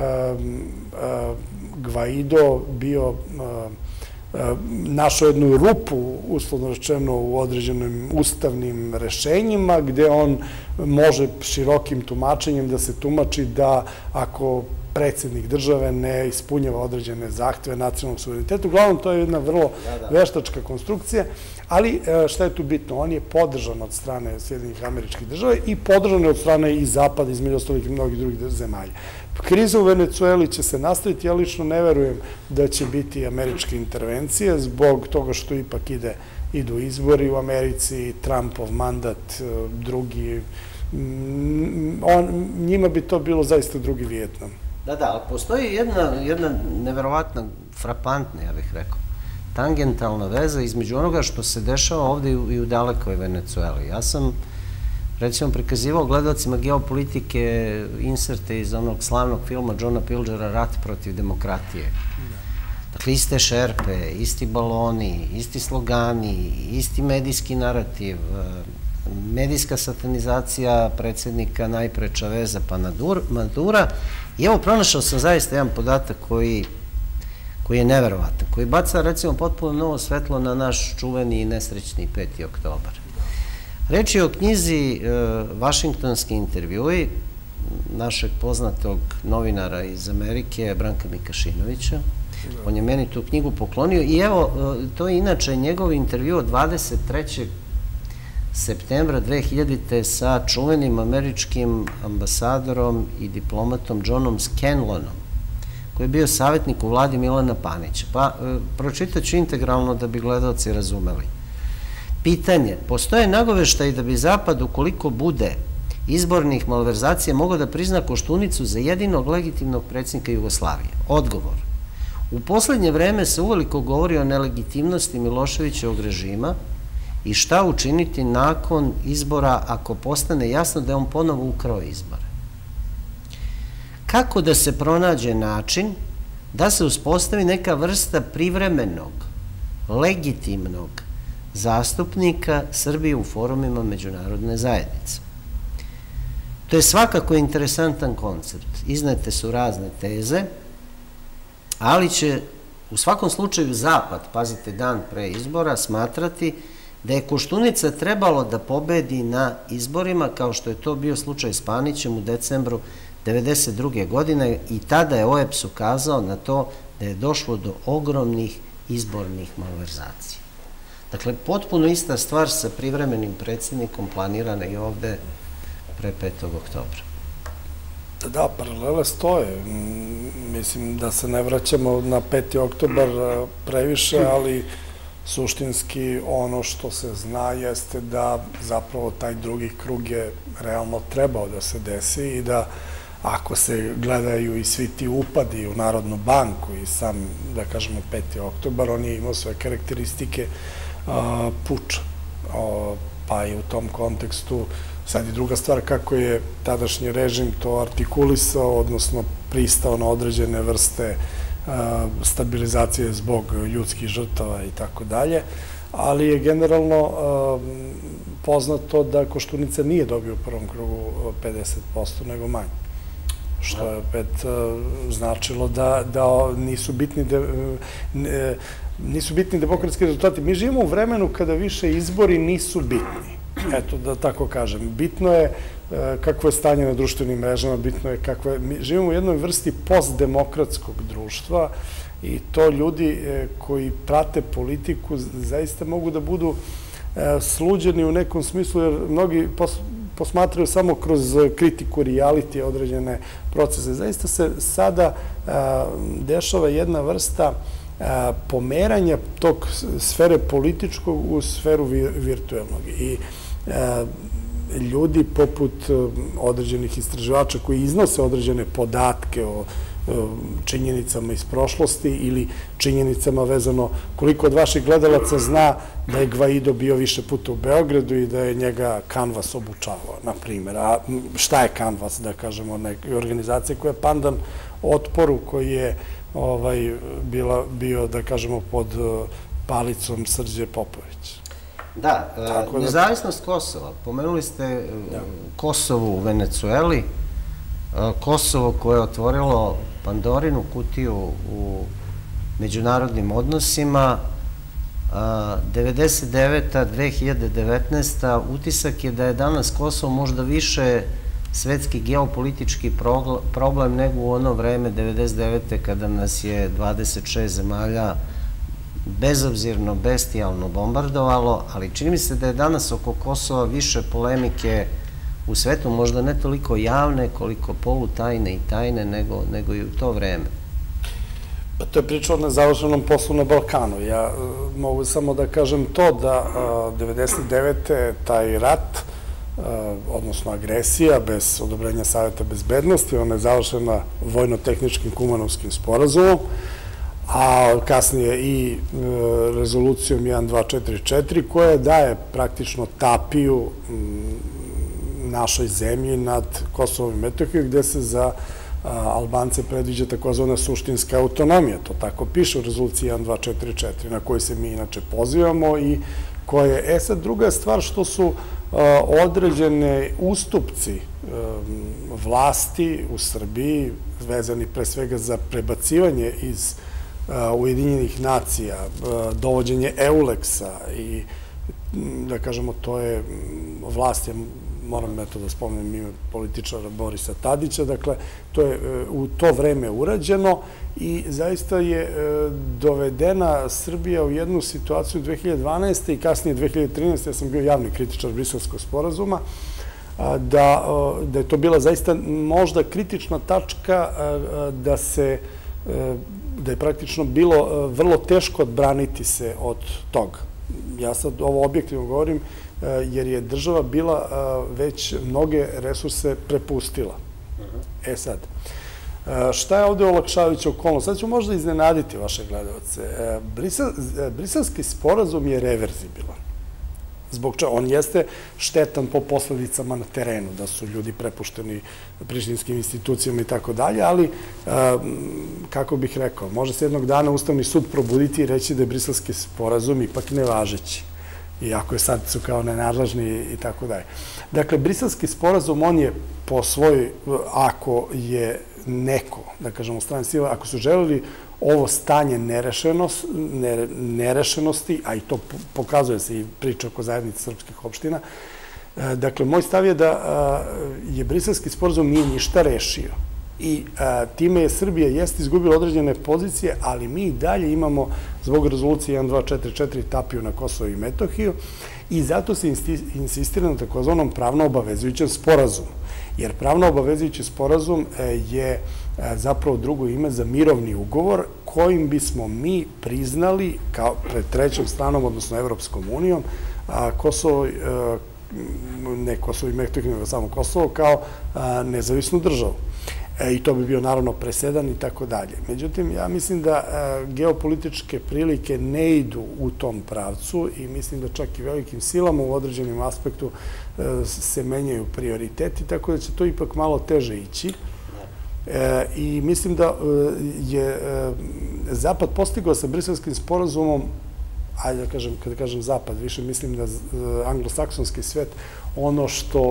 Gvaido bio našao jednu rupu, uslovno rečeno, u određenim ustavnim rešenjima, gde on može širokim tumačenjem da se tumači da ako predsjednik države ne ispunjava određene zahteve nacionalnog suvereniteta. Uglavnom, to je jedna vrlo veštačka konstrukcija, ali šta je tu bitno? On je podržan od strane Sjedinjenih Američkih Država i podržan od strane i Zapada, između ostalih i mnogih drugih zemalja. Kriza u Venecueli će se nastaviti, ja lično ne verujem da će biti američke intervencije, zbog toga što ipak idu izbori u Americi, Trumpov mandat, drugi njima bi to bilo zaista drugi Vijetnam. Da, ali postoji jedna neverovatna, frapantna, ja bih rekao, tangentalna veza između onoga što se dešava ovde i u dalekoj Venecueli. Ja sam, recimo, prikazivao gledalcima geopolitike inserte iz onog slavnog filma Johna Pilgera Rat protiv demokratije. Dakle, iste šerpe, isti baloni, isti slogani, isti medijski narativ, medijska satanizacija predsjednika najpre Čaveza pa Madura. I evo, pronašao sam zaista jedan podatak koji je neverovatan, koji baca, recimo, potpuno novo svetlo na naš čuveni i nesrećni 5. oktobar. Reč je o knjizi Vašingtonski intervjui našeg poznatog novinara iz Amerike, Branka Mikašinovića. On je meni tu knjigu poklonio i evo, to je inače njegov intervju od 23. septembra 2000. sa čuvenim američkim ambasadorom i diplomatom Johnom Scanlonom, koji je bio savjetnik u vladi Milana Panića. Pa, pročitat ću integralno da bi gledalci razumeli. Pitanje, postoje nagoveštaj da bi Zapad, ukoliko bude izbornih malverzacija, mogao da prizna Koštunicu za jedinog legitimnog predsjednika Jugoslavije? Odgovor. U poslednje vreme se uveliko govori o nelegitimnosti Miloševićevog režima i šta učiniti nakon izbora ako postane jasno da je on ponovo ukrao izbore. Kako da se pronađe način da se uspostavi neka vrsta privremenog, legitimnog zastupnika Srbije u forumima međunarodne zajednice? To je svakako interesantan koncept. Iznete su razne teze, ali će u svakom slučaju Zapad, pazite, dan pre izbora, smatrati da je Koštunica trebalo da pobedi na izborima, kao što je to bio slučaj s Panićem u decembru 1992. godine, i tada je OEBS ukazao na to da je došlo do ogromnih izbornih malverzacija. Dakle, potpuno ista stvar sa privremenim predsjednikom planirana i ovde pre 5. oktobra. Da, paralele stoje. Mislim da se ne vraćamo na 5. oktobar previše, ali suštinski ono što se zna jeste da zapravo taj drugi krug je realno trebao da se desi i da ako se gledaju i svi ti upadi u Narodnu banku i sam, da kažemo, 5. oktobar, on je imao sve karakteristike puča. Pa i u tom kontekstu sad je druga stvar kako je tadašnji režim to artikulisao, odnosno pristao na određene vrste stabilizacije zbog ljudskih žrtava i tako dalje, ali je generalno poznato da Koštunica nije dobio u prvom krugu 50%, nego manje. Što je opet značilo da nisu bitni demokratski rezultati. Mi živimo u vremenu kada više izbori nisu bitni. Eto, da tako kažem. Bitno je kakvo je stanje na društvenim mrežama, bitno je kakvo je... Mi živimo u jednoj vrsti postdemokratskog društva i to ljudi koji prate politiku zaista mogu da budu sluđeni u nekom smislu, jer mnogi posmatraju samo kroz kritiku reality određene procese. Zaista se sada dešava jedna vrsta pomeranja tog sfere političkog u sferu virtuelnog. I ljudi poput određenih istraživača koji iznose određene podatke o činjenicama iz prošlosti ili činjenicama vezano koliko od vaših gledalaca zna da je Gvaido bio više puta u Beogradu i da je njega Canvas obučavao, na primjer. A šta je Canvas, da kažemo, neka organizacija koja je pandan otporu koji je bio, da kažemo, pod palicom Srđe Popović. Da, nezavisnost Kosova. Pomenuli ste Kosovo u Venecueli, Kosovo koje je otvorilo Pandorinu kutiju u međunarodnim odnosima, 99. 2019. utisak je da je danas Kosovo možda više svetski geopolitički problem nego u ono vreme 99. kada nas je 26 zemalja bezobzirno, bestijalno bombardovalo, ali čini mi se da je danas oko Kosova više polemike u svetu, možda ne toliko javne, koliko polutajne i tajne, nego i u to vreme. Pa to je priča o nezavršenom poslu na Balkanu. Ja mogu samo da kažem to da 99. taj rat odnosno agresija, bez odobrenja Saveta bezbednosti. Ona je završena vojno-tehničkim Kumanovskim sporazumom, a kasnije i rezolucijom 1244, koja daje praktično tapiju našoj zemlji nad Kosovom i Metohijom, gde se za Albance predviđa takozvana suštinska autonomija. To tako piše u rezoluciji 1244, na koju se mi inače pozivamo i koje, sad druga stvar što su određene ustupci vlasti u Srbiji, vezani pre svega za prebacivanje iz Ujedinjenih nacija, dovođenje EULEX-a i, da kažemo, to je vlast, moram eto da spomnem ime političara Borisa Tadića, dakle, to je u to vreme urađeno i zaista je dovedena Srbija u jednu situaciju 2012. i kasnije 2013. Ja sam bio javni kritičar Briselskog sporazuma, da je to bila zaista možda kritična tačka da je praktično bilo vrlo teško odbraniti se od toga. Ja sad ovo objektivno govorim jer je država bila već mnoge resurse prepustila. Sad, šta je ovde olakšavajuća okolnost? Sad ću možda iznenaditi vaše gledalce. Briselski sporazum je reverzibilan. Zbog čega? On jeste štetan po posledicama na terenu, da su ljudi prepušteni prištinskim institucijama i tako dalje, ali, kako bih rekao, može se jednog dana Ustavni sud probuditi i reći da je Briselski sporazum ipak nevažeći, iako je sad su kao nenadležni i tako dalje. Dakle, Briselski sporazum, on je po svojoj, ako je neko, da kažemo, strane sile, ako su želeli ovo stanje nerešenosti, a i to pokazuje se i priča oko zajednice srpskih opština, dakle, moj stav je da je Briselski sporazum nije ništa rešio i time je Srbija jeste izgubila određene pozicije, ali mi i dalje imamo zbog rezolucije 1244 tapiju na Kosovo i Metohiju i zato se insistira na takozvanom pravno obavezujućem sporazumu. Jer pravno obavezujući sporazum je zapravo drugo ime za mirovni ugovor kojim bismo mi priznali pred trećom stranom, odnosno Evropskom unijom, Kosovo, ne Kosovo i Metohiju, nego samo Kosovo, kao nezavisnu državu. I to bi bio naravno presedan i tako dalje. Međutim, ja mislim da geopolitičke prilike ne idu u tom pravcu i mislim da čak i velikim silama u određenim aspektu se menjaju prioriteti, tako da će to ipak malo teže ići. I mislim da je Zapad postigao sa Briselskim sporazumom, ajde da kažem, kada kažem Zapad, više mislim da anglosaksonski svet, ono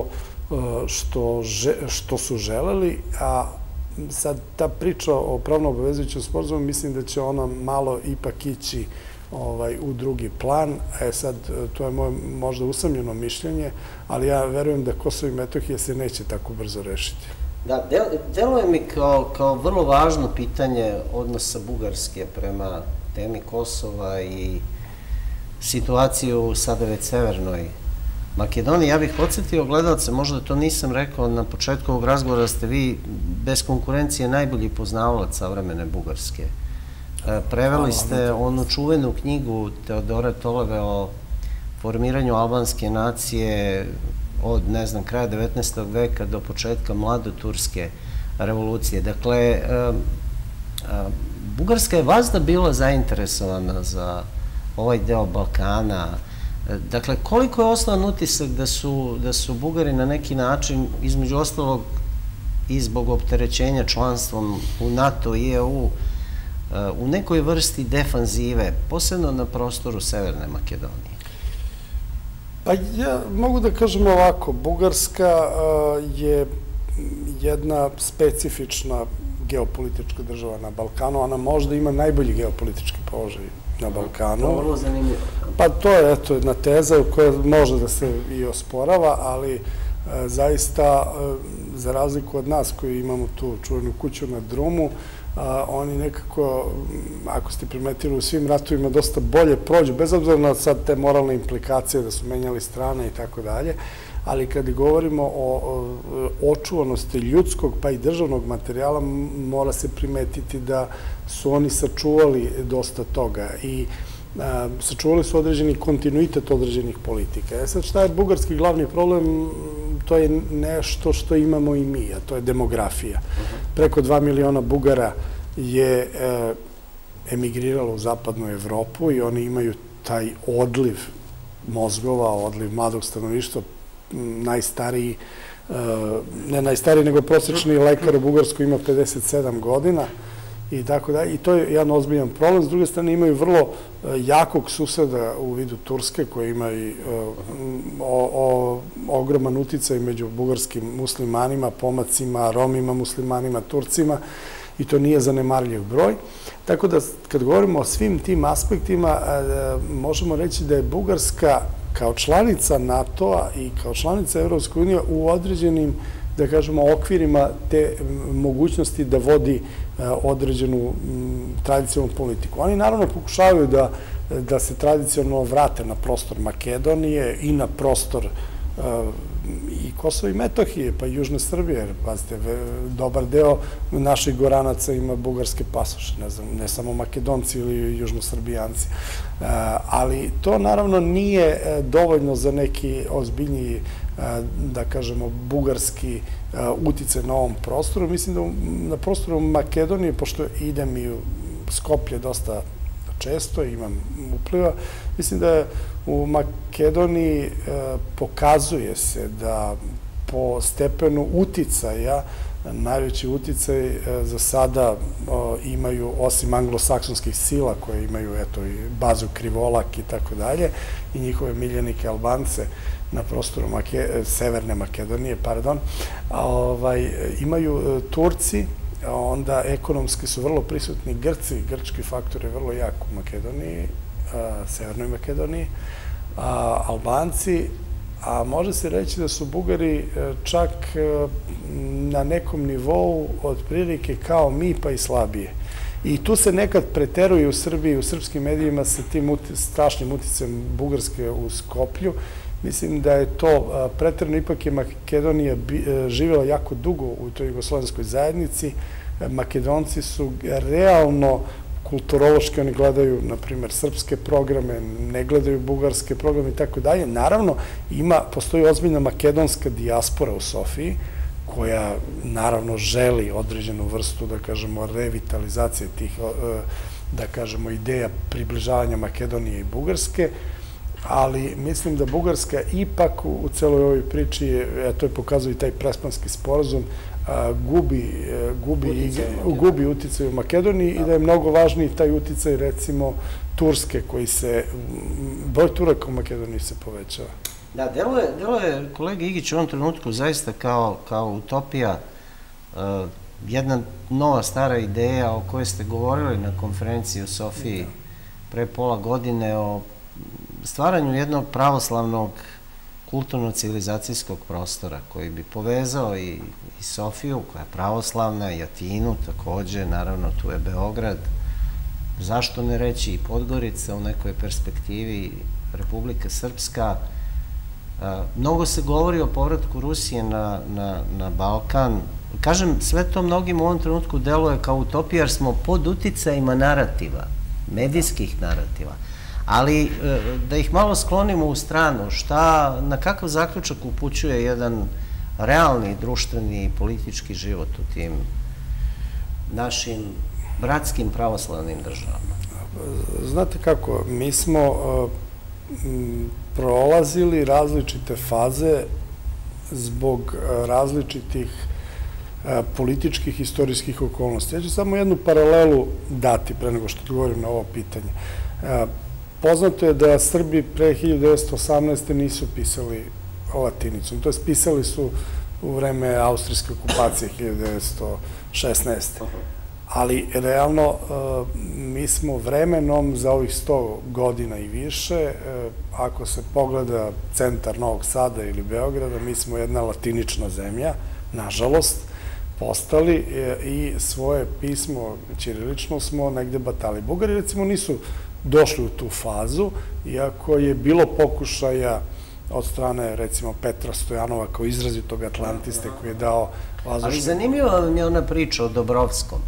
što su želeli, a sad ta priča o pravno obavezujućem sporazumu, mislim da će ona malo ipak ići u drugi plan. Sad, to je moje možda usamljeno mišljenje, ali ja verujem da Kosovo i Metohija se neće tako brzo rešiti. Da, deluje mi kao vrlo važno pitanje odnosa Bugarske prema temi Kosova i situaciju sada već Severnoj Makedoniji. Ja bih podsjetio gledalce, možda to nisam rekao na početku ovog razgovora, da ste vi bez konkurencije najbolji poznavalac savremene Bugarske. Preveli ste onu čuvenu knjigu Teodora Toleve o formiranju albanske nacije od, ne znam, kraja 19. veka do početka mladoturske revolucije. Dakle, Bugarska je vazda bila zainteresovana za ovaj deo Balkana. Dakle, koliko je osnovan utisak da su Bugari na neki način, između ostalog i zbog opterećenja članstvom u NATO i EU, u nekoj vrsti defanzive, posebno na prostoru Severne Makedonije? Pa ja mogu da kažem ovako, Bugarska je jedna specifična geopolitička država na Balkanu, ona možda ima najbolji geopolitički položaj na Balkanu. To je vrlo zanimljivo. Pa to je jedna teza koja može da se i osporava, ali zaista, za razliku od nas koji imamo tu čuvenu kuću na drumu, oni nekako, ako ste primetili, u svim ratovima dosta bolje prođu, bez obzira na sad te moralne implikacije da su menjali strane i tako dalje, ali kad govorimo o očuvanosti ljudskog pa i državnog materijala, mora se primetiti da su oni sačuvali dosta toga i sačuvali su određeni kontinuitet određenih politika. Sad šta je bugarski glavni problem? To je nešto što imamo i mi, a to je demografija. Preko 2 miliona Bugara je emigriralo u zapadnu Evropu i oni imaju taj odliv mozgova, odliv mladog stanovništva. Najstariji, ne najstariji, nego prosječni lekar u Bugarskoj ima 57 godina i tako da. I to je jedan ozbiljan problem. S druge strane, imaju vrlo jakog suseda u vidu Turske, koja ima i ogroman uticaj među bugarskim muslimanima, pomacima, Romima, muslimanima, Turcima, i to nije zanemarljiv broj. Tako da, kad govorimo o svim tim aspektima, možemo reći da je Bugarska kao članica NATO-a i kao članica Evropske unije u određenim, da kažemo, okvirima te mogućnosti da vodi određenu tradicionalnu politiku. Oni naravno pokušavaju da se tradicionalno vrate na prostor Makedonije i na prostor i Kosova i Metohije, pa i Južne Srbije, jer, pazite, dobar deo naših Goranaca ima bugarske pasoše, ne znam, ne samo Makedonci ili Južnosrbijanci. Ali to naravno nije dovoljno za neki ozbiljniji, da kažemo, bugarski uticaj na ovom prostoru. Mislim da na prostoru Makedonije, pošto idem i u Skoplje dosta često, imam upliva, mislim da je u Makedoniji pokazuje se da po stepenu uticaja, najveći uticaj za sada imaju, osim anglosaksonskih sila koje imaju, eto, i bazu Krivolak i tako dalje, i njihove miljenike Albance na prostoru Severne Makedonije, pardon, imaju Turci, onda ekonomski su vrlo prisutni Grci, grčki faktor je vrlo jak u Makedoniji, Severnoj Makedoniji, Albanci, a može se reći da su Bugari čak na nekom nivou otprilike kao mi, pa i slabije. I tu se nekad preteruje u Srbiji, u srpskim medijima sa tim strašnim uticajem Bugarske u Skoplju. Mislim da je to preterano, ipak je Makedonija živjela jako dugo u toj jugoslovenskoj zajednici. Makedonci su realno kulturološki, oni gledaju, na primjer, srpske programe, ne gledaju bugarske programe i tako dalje. Naravno, postoji ozbiljna makedonska dijaspora u Sofiji, koja naravno želi određenu vrstu, da kažemo, revitalizacije tih, da kažemo, ideja približavanja Makedonije i Bugarske, ali mislim da Bugarska ipak u celoj ovoj priči, to je pokazuje i taj Prespanski sporazum, gubi uticaj u Makedoniji i da je mnogo važniji taj uticaj, recimo, Turske, broj Turaka u Makedoniji se povećava. Da, deluje, kolega Igić, u ovom trenutku zaista kao utopija, jedna nova stara ideja o kojoj ste govorili na konferenciji u Sofiji pre pola godine, o stvaranju jednog pravoslavnog kulturno-civilizacijskog prostora koji bi povezao i Sofiju, koja je pravoslavna, i Atinu takođe, naravno tu je Beograd, zašto ne reći i Podgorica u nekoj perspektivi, Republika Srpska. Mnogo se govori o povratku Rusije na Balkan. Kažem, sve to mnogim u ovom trenutku deluje kao utopija, jer smo pod uticajima narativa, medijskih narativa. Ali da ih malo sklonimo u stranu, na kakav zaključak upućuje jedan realni društveni i politički život u tim našim bratskim pravoslavnim državama? Znate kako, mi smo prolazili različite faze zbog različitih političkih i istorijskih okolnosti. Ja ću samo jednu paralelu dati pre nego što odgovorim na ovo pitanje. Poznato je da Srbi pre 1918. nisu pisali latinicom, to je pisali su u vreme austrijske okupacije 1916. Ali realno mi smo vremenom za ovih 100 godina i više, ako se pogleda centar Novog Sada ili Beograda, mi smo jedna latinična zemlja, nažalost, postali i svoje pismo ćirilično smo negde batali. Bugari, recimo, nisu došli u tu fazu, iako je bilo pokušaja od strane, recimo, Petra Stojanova kao izrazitog atlantiste koji je dao vazdušni... Ali zanimljiva vam je ona priča o Dobrovskom,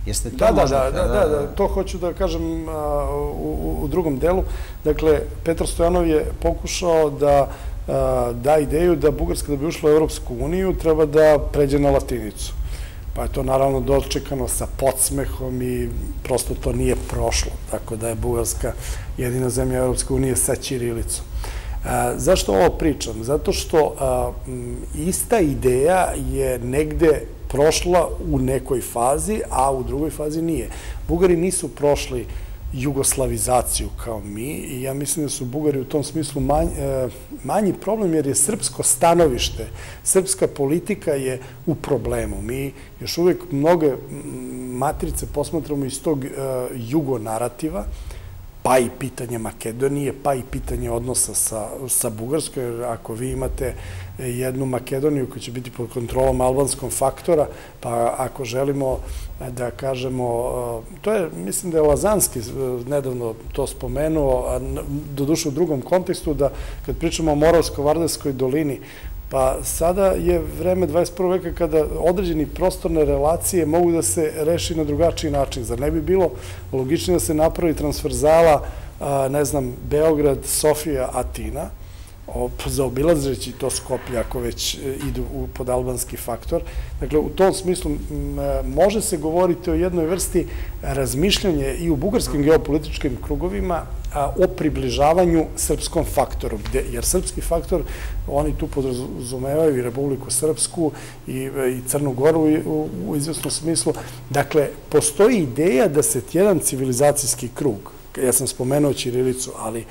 Jeste to možda? Da, to hoću da kažem u drugom delu. Dakle, Petar Stojanov je pokušao da da ideju da Bugarska da bi ušla u Evropsku uniju treba da pređe na latinicu. Pa je to naravno dočekano sa podsmehom i prosto to nije prošlo. Tako da je Bugarska jedina zemlja Evropske unije sa ćirilicom. Zašto ovo pričam? Zato što ista ideja je negde prošla u nekoj fazi, a u drugoj fazi nije. Bugari nisu prošli jugoslavizaciju kao mi i ja mislim da su Bugari u tom smislu manji problem jer je srpsko stanovište, srpska politika je u problemu. Mi još uvijek mnoge matrice posmatramo iz tog jugonarativa, pa i pitanje Makedonije, pa i pitanje odnosa sa Bugarskom, jer ako vi imate jednu Makedoniju koja će biti pod kontrolom albanskog faktora, pa ako želimo da kažemo, to je, mislim da je Lazanski nedavno to spomenuo, doduše u drugom kontekstu, da kad pričamo o Moravsko-Vardarskoj dolini, pa sada je vreme 21. veka kada određeni prostorne relacije mogu da se reši na drugačiji način. Zar ne bi bilo logičnije da se napravi transverzala, ne znam, Beograd, Sofija, Atina, zaobilazeći to Skoplje ako već idu pod albanski faktor. Dakle, u tom smislu može se govoriti o jednoj vrsti razmišljanja i u bugarskim geopolitičkim krugovima o približavanju srpskom faktoru, jer srpski faktor, oni tu podrazumevaju i Republiku Srpsku i Crnu Goru u izvesnom smislu. Dakle, postoji ideja da se jedan civilizacijski krug, ja sam spomenuo ćirilicu, ali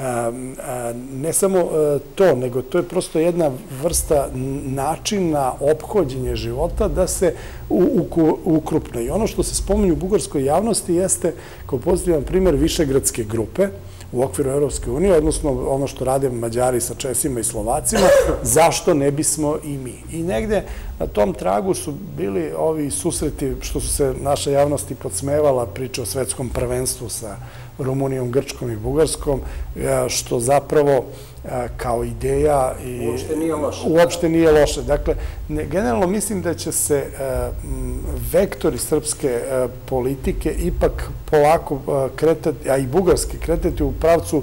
ne samo to, nego to je prosto jedna vrsta načina ophođenja života da se ukrupne. I ono što se spominje u bugarskoj javnosti jeste, kao pozitivan primjer, višegradske grupe u okviru Evropske unije, odnosno ono što rade Mađari sa Česima i Slovacima, zašto ne bismo i mi. I negde na tom tragu su bili ovi susreti, što su se naša javnosti podsmevala, priče o svetskom prvenstvu sa Rumunijom, Grčkom i Bugarskom, što zapravo kao ideja uopšte nije loše. Dakle, generalno mislim da će se vektori srpske politike ipak polako kretati, a i bugarski kretati u pravcu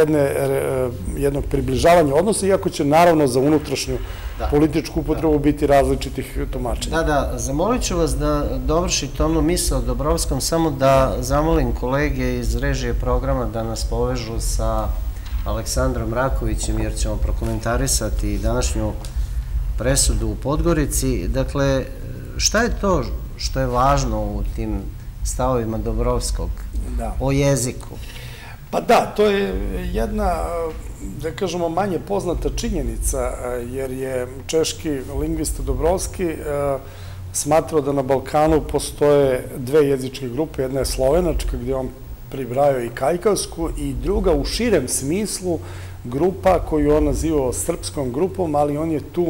jednog približavanja odnosa, iako će naravno za unutrašnju političku upotrebu biti različitih tumačenja. Da, zamolit ću vas da dovršite onu misao o Dobrovskom, samo da zamolim kolege iz režije programa da nas povežu sa Aleksandrom Rakovićem, jer ćemo prokomentarisati današnju presudu u Podgorici. Dakle, šta je to što je važno u tim stavovima Dobrovskog o jeziku? Pa da, to je jedna, da kažemo, manje poznata činjenica, jer je češki lingvista Dobrovski smatrao da na Balkanu postoje dve jezičke grupe, jedna je slovenačka, gdje on pribrajao i kajkavsku, i druga u širem smislu grupa koju on nazivao srpskom grupom, ali on je tu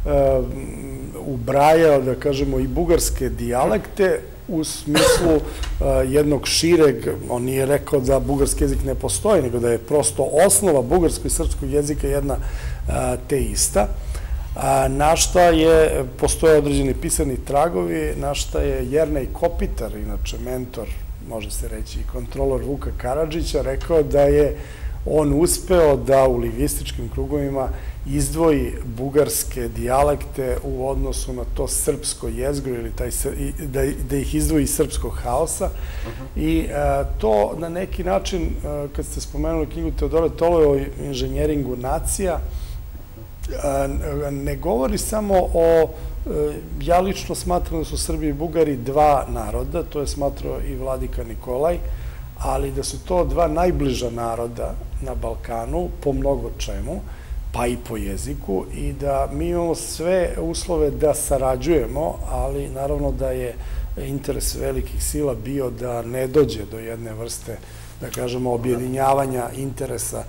ubrajao, da kažemo, i bugarske dijalekte u smislu jednog šireg, on nije rekao da bugarski jezik ne postoji, nego da je prosto osnova bugarskog i srpskog jezika jedna te ista. Na šta postoje određeni pisani tragovi, na šta je Jernej Kopitar, inače mentor, može se reći i kontrolor Vuka Karadžića, rekao da je on uspeo da u lingvističkim krugovima izdvoji bugarske dijalekte u odnosu na to srpsko jezgro ili da ih izdvoji iz srpskog haosa. I to na neki način, kad ste spomenuli knjigu Teodora Toluje o inženjeringu nacija, ne govori samo o, ja lično smatram da su Srbi i Bugari dva naroda, to je smatrao i vladika Nikolaj, ali da su to dva najbliža naroda na Balkanu po mnogo čemu, pa i po jeziku, i da mi imamo sve uslove da sarađujemo, ali naravno da je interes velikih sila bio da ne dođe do jedne vrste, da kažemo, objedinjavanja interesa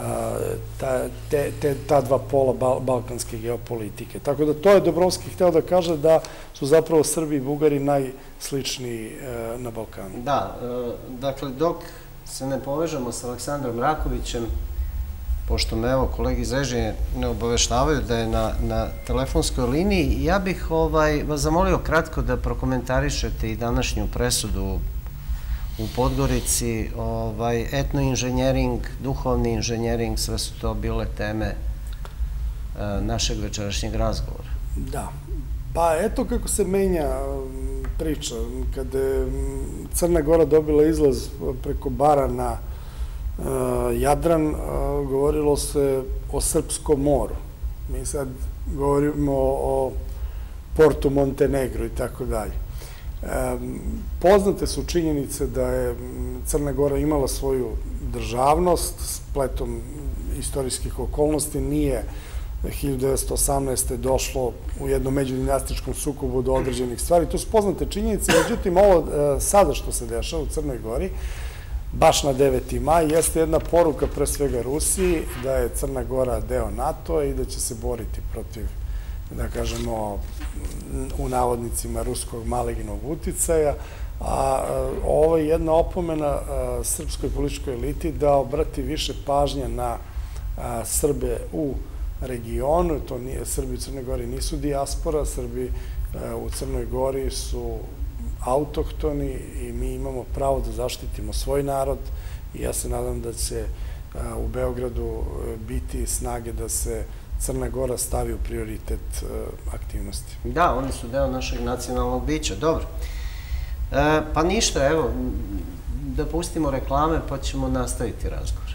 ta dva pola balkanske geopolitike. Tako da to je Dobrovski hteo da kaže da su zapravo Srbi i Bugari najsličniji na Balkanu. Da, dakle, dok se ne povežemo sa Aleksandrom Rakovićem, pošto me evo kolegi iz režije ne obaveštavaju da je na telefonskoj liniji, ja bih vas zamolio kratko da prokomentarišete i današnju presudu u Podgorici, etnoinženjering, duhovni inženjering, sve su to bile teme našeg večerašnjeg razgovora. Da, pa eto kako se menja priča. Kada je Crna Gora dobila izlaz preko Bara na Jadran, govorilo se o Srpskom moru. Mi sad govorimo o Portu Montenegro i tako dalje. Poznate su činjenice da je Crna Gora imala svoju državnost spletom istorijskih okolnosti, nije 1918. došlo u jednom međudinastičkom sukobu do određenih stvari. To su poznate činjenice, međutim ovo sada što se dešava u Crnoj Gori, baš na 9. maj, jeste jedna poruka pre svega Rusiji da je Crna Gora deo NATO-a i da će se boriti protiv, da kažemo, u navodnicima ruskog malignog uticaja, a ovo je jedna opomena srpskoj političkoj eliti da obrati više pažnje na Srbe u regionu. Srbi u Crnoj Gori nisu dijaspora, Srbi u Crnoj Gori su autohtoni i mi imamo pravo da zaštitimo svoj narod i ja se nadam da će u Beogradu biti snage da se Crna Gora stavi u prioritet aktivnosti. Da, oni su deo našeg nacionalnog bića, dobro. Pa ništa, evo, da pustimo reklame pa ćemo nastaviti razgovor.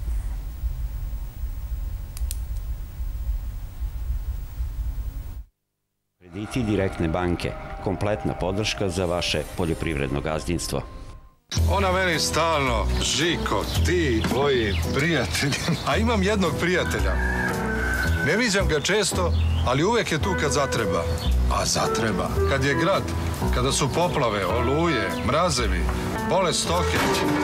Krediti Direktne banke. Kompletna podrška za vaše poljoprivredno gazdinstvo. Ona meni stalno, Žiko, ti, tvoji prijatelji. A imam jednog prijatelja. Ne viđam ga često, ali uvek je tu kad zatreba. A zatreba. Kad je grad, kada su poplave, oluje, mrazevi, bole stoke.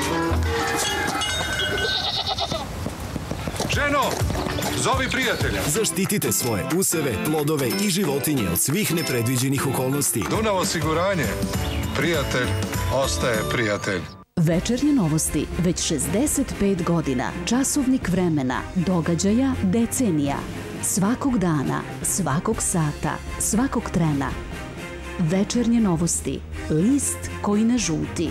Ženo, zovi prijatelja. Zaštitite svoje useve, plodove i životinje od svih nepredviđenih okolnosti. Dunav osiguranje. Prijatelj ostaje prijatelj. Večernje novosti, već 65 godina, časovnik vremena, događaja, decenija. Svakog dana, svakog sata, svakog trena. Večernje novosti, list koji ne žuti.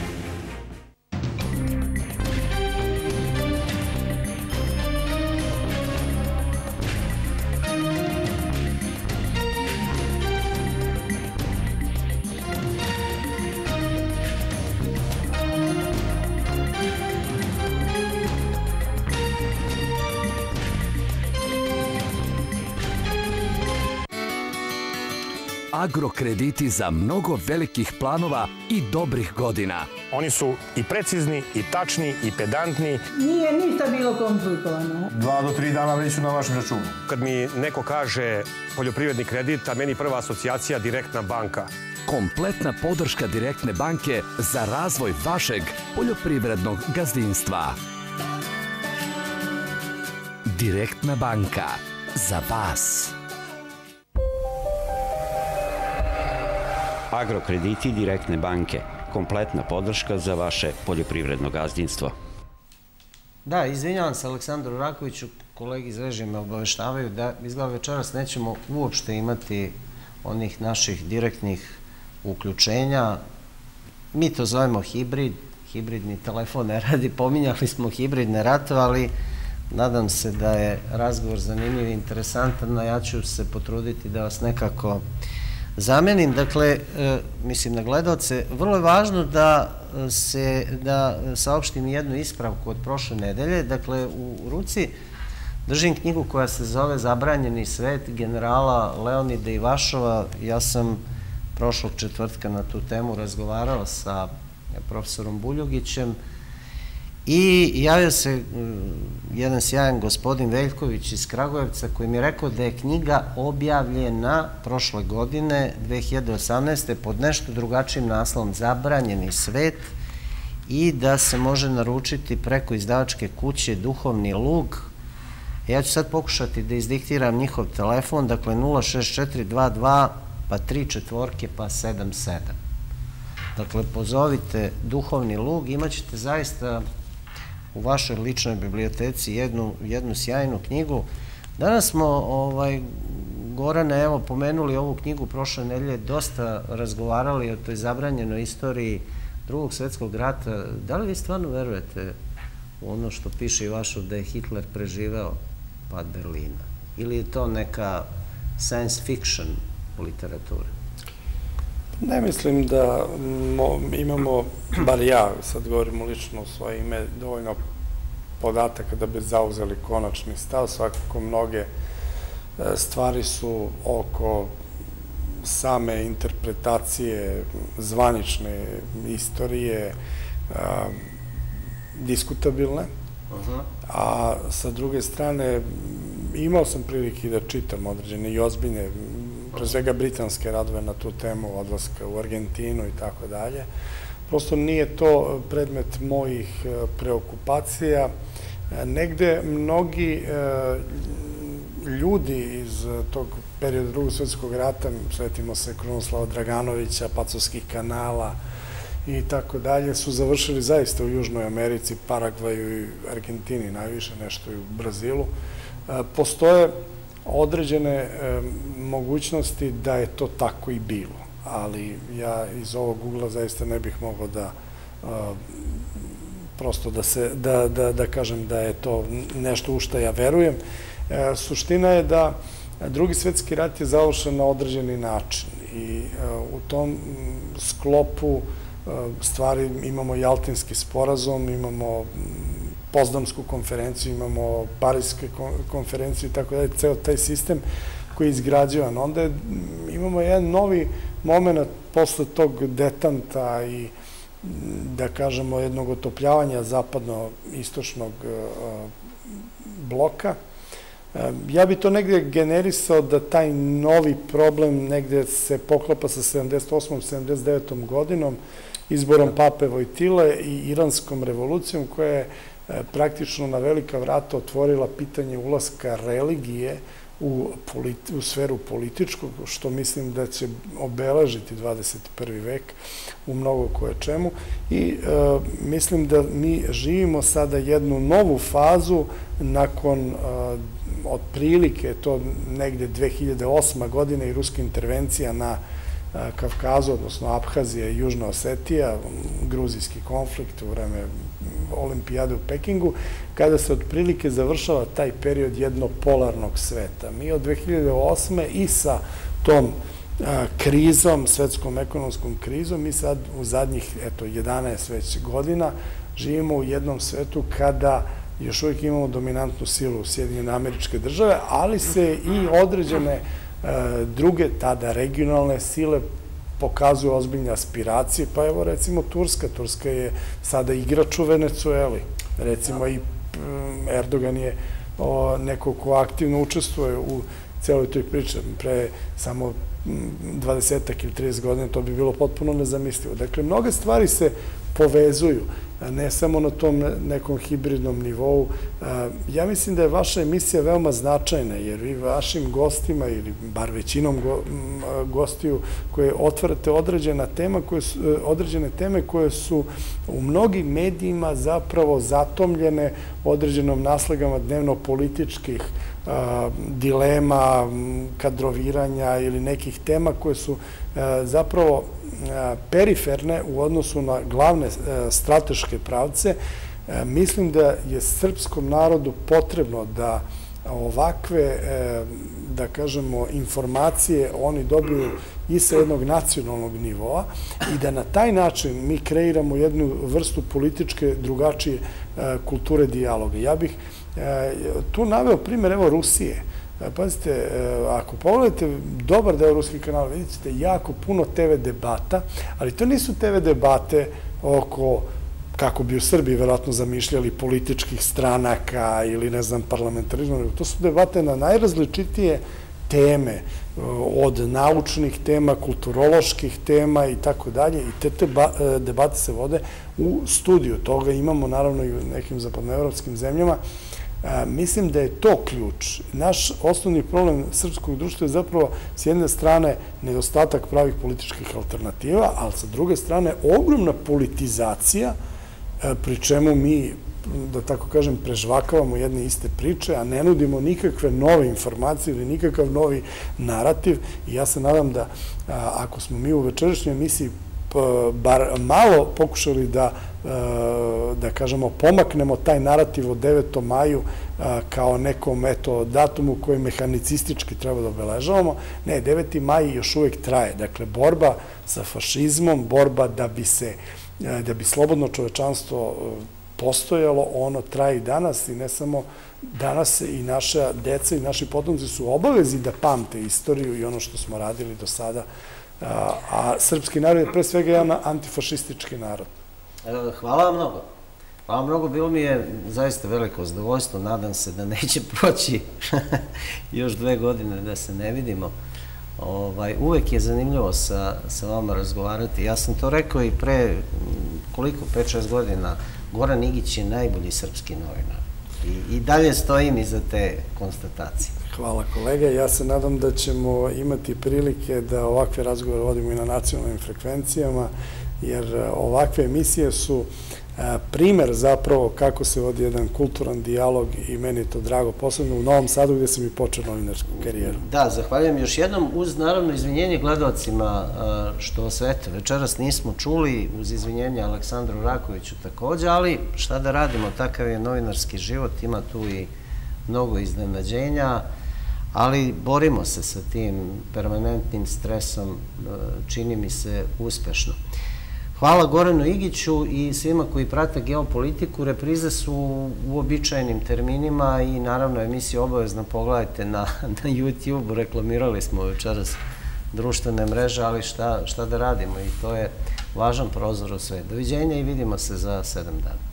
Agrokrediti za mnogo velikih planova i dobrih godina. Oni su i precizni, i tačni, i pedantni. Nije ništa bilo komplikovano. 2 do 3 dana već su na vašem računu. Kad mi neko kaže poljoprivredni kredit, a meni prva asocijacija Direktna banka. Kompletna podrška Direktne banke za razvoj vašeg poljoprivrednog gazdinstva. Direktna banka. Za vas. Agrokrediti Direktne banke. Kompletna podrška za vaše poljoprivredno gazdinstvo. Da, izvinjavam se Aleksandru Rakoviću, kolegi iz režije me obaveštavaju da izgleda večeras nećemo uopšte imati onih naših direktnih uključenja. Mi to zovemo hibrid, hibridni telefon ne radi, pominjali smo hibridne ratove, ali nadam se da je razgovor zanimljiv i interesantan, a ja ću se potruditi da vas nekako zamenim. Dakle, mislim na gledalce, vrlo je važno da saopštim jednu ispravku od prošle nedelje. Dakle, u ruci držim knjigu koja se zove Zabranjeni svet generala Leonida Ivašova. Ja sam prošlog četvrtka na tu temu razgovarao sa profesorom Buljugićem i javio se jedan sjajan gospodin Veljković iz Kragujevca koji mi je rekao da je knjiga objavljena prošle godine, 2018. pod nešto drugačijim naslovom Zabranjeni svet i da se može naručiti preko izdavačke kuće Duhovni lug. Ja ću sad pokušati da izdiktiram njihov telefon, dakle 06422 pa 3 četvorke pa 77. Dakle, pozovite Duhovni lug, imat ćete zaista u vašoj ličnoj biblioteci jednu sjajnu knjigu. Danas smo, Gorane, evo, pomenuli ovu knjigu prošle nedelje, dosta razgovarali o toj zabranjenoj istoriji Drugog svjetskog rata. Da li vi stvarno verujete u ono što piše i vašo da je Hitler preživeo pad Berlina? Ili je to neka science fiction literatura? Ne mislim da imamo, bar ja sad govorim lično u svoje ime, dovoljno podataka da bi zauzeli konačni stav. Svakako mnoge stvari su oko same interpretacije zvanične istorije diskutabilne, a sa druge strane imao sam prilike da čitam određene i ozbiljne, pre svega britanske radove na tu temu, odlaska u Argentinu i tako dalje. Prosto nije to predmet mojih preokupacija. Negde mnogi ljudi iz tog perioda Drugog svjetskog rata, svetimo se Krunoslava Draganovića, Pacovskih kanala i tako dalje, su završili zaista u Južnoj Americi, Paragvaju i Argentini najviše, nešto i u Brazilu. Postoje određene mogućnosti da je to tako i bilo, ali ja iz ovog ugla zaista ne bih mogao da prosto da kažem da je to nešto u što ja verujem. Suština je da Drugi svjetski rat je završen na određeni način i u tom sklopu stvari imamo Jaltinski sporazum, imamo Potsdamsku konferenciju, imamo Parijske konferenciju i tako dalje, ceo taj sistem koji je izgrađivan. Onda imamo jedan novi moment posle tog detanta i da kažemo jednog otopljavanja zapadno-istočnog bloka. Ja bi to negde generisao da taj novi problem negde se poklapa sa 78. 79. godinom, izborom Pape Vojtile i iranskom revolucijom koja je praktično na velika vrata otvorila pitanje ulaska religije u sferu političkog, što mislim da će obeležiti 21. vek u mnogo koje čemu. I mislim da mi živimo sada jednu novu fazu nakon otprilike to negde 2008. godina i ruska intervencija na Kavkazu, odnosno Abhazija i Južna Osetija, gruzijski konflikt u vreme olimpijade u Pekingu, kada se otprilike završava taj period jednopolarnog sveta. Mi od 2008. i sa tom krizom, svetskom ekonomskom krizom, mi sad u zadnjih 11 već godina živimo u jednom svetu kada još uvijek imamo dominantnu silu Sjedinjene Američke Države, ali se i određene druge, tada regionalne sile pokazuju ozbiljne aspiracije, pa evo recimo Turska. Turska je sada igrač u Venecueli. Recimo i Erdogan je neko ko aktivno učestvuje u celoj toj priči. Pre samo 20 ili 30 godina to bi bilo potpuno nezamislivo. Dakle, mnoge stvari se povezuju, ne samo na tom nekom hibridnom nivou. Ja mislim da je vaša emisija veoma značajna, jer vi vašim gostima, ili bar većinom gostiju, koje otvarate određene teme koje su u mnogim medijima zapravo zatomljene određenom naslegama dnevno-političkih dilema, kadroviranja ili nekih tema koje su zapravo periferne u odnosu na glavne strateške pravce. Mislim da je srpskom narodu potrebno da ovakve, da kažemo, informacije oni dobiju i sa jednog nacionalnog nivoa i da na taj način mi kreiramo jednu vrstu političke drugačije kulture dijaloga. Ja bih tu naveo primjer, evo, Rusije. Pazite, ako pogledate dobar deo ruskih kanala, vidite ćete jako puno TV debata, ali to nisu TV debate oko, kako bi u Srbiji verovatno zamišljali, političkih stranaka ili, ne znam, parlamentarizma. To su debate na najrazličitije teme, od naučnih tema, kulturoloških tema i tako dalje, i te debate se vode u studiju. Toga imamo naravno i u nekim zapadnoevropskim zemljama. Mislim da je to ključ. Naš osnovni problem srpskog društva je zapravo s jedne strane nedostatak pravih političkih alternativa, ali sa druge strane ogromna politizacija, pri čemu mi da tako kažem, prežvakavamo jedne iste priče, a ne nudimo nikakve nove informacije ili nikakav novi narativ. I ja se nadam da ako smo mi u večerašnjoj emisiji bar malo pokušali da kažemo, pomaknemo taj narativ o 9. maju kao nekom, datumu koji mehanicistički treba da obeležavamo. Ne, 9. maj još uvek traje. Dakle, borba sa fašizmom, borba da bi slobodno čovečanstvo postojalo, ono traje i danas i ne samo danas, i naša deca i naši potomci su obavezi da pamte istoriju i ono što smo radili do sada. A srpski narod je pre svega jedan antifašistički narod. Hvala vam mnogo. Hvala mnogo, bilo mi je zaista veliko zadovoljstvo, nadam se da neće proći još 2 godine da se ne vidimo. Uvek je zanimljivo sa vama razgovarati. Ja sam to rekao i pre, 5-6 godina, Goran Igić je najbolji srpski novinar. I dalje stojim iza te konstatacije. Hvala kolega, ja se nadam da ćemo imati prilike da ovakve razgovore vodimo i na nacionalnim frekvencijama, jer ovakve emisije su primer zapravo kako se vodi jedan kulturan dijalog i meni je to drago, posebno u Novom Sadu gde sam i počeo novinarsku karijeru. Da, zahvaljujem još jednom, uz naravno izvinjenje gledalcima što sve večeras nismo čuli, uz izvinjenje Aleksandru Rakoviću takođe, ali šta da radimo, takav je novinarski život, ima tu i mnogo iznenađenja, ali borimo se sa tim permanentnim stresom, čini mi se uspešno. Hvala Goranu Igiću i svima koji prate geopolitiku. Reprize su u uobičajenim terminima i naravno emisiju obavezno pogledajte na YouTube-u. Reklamirali smo večeras društvene mreže, ali šta da radimo i to je važan prozor u sve. Doviđenja i vidimo se za 7 dana.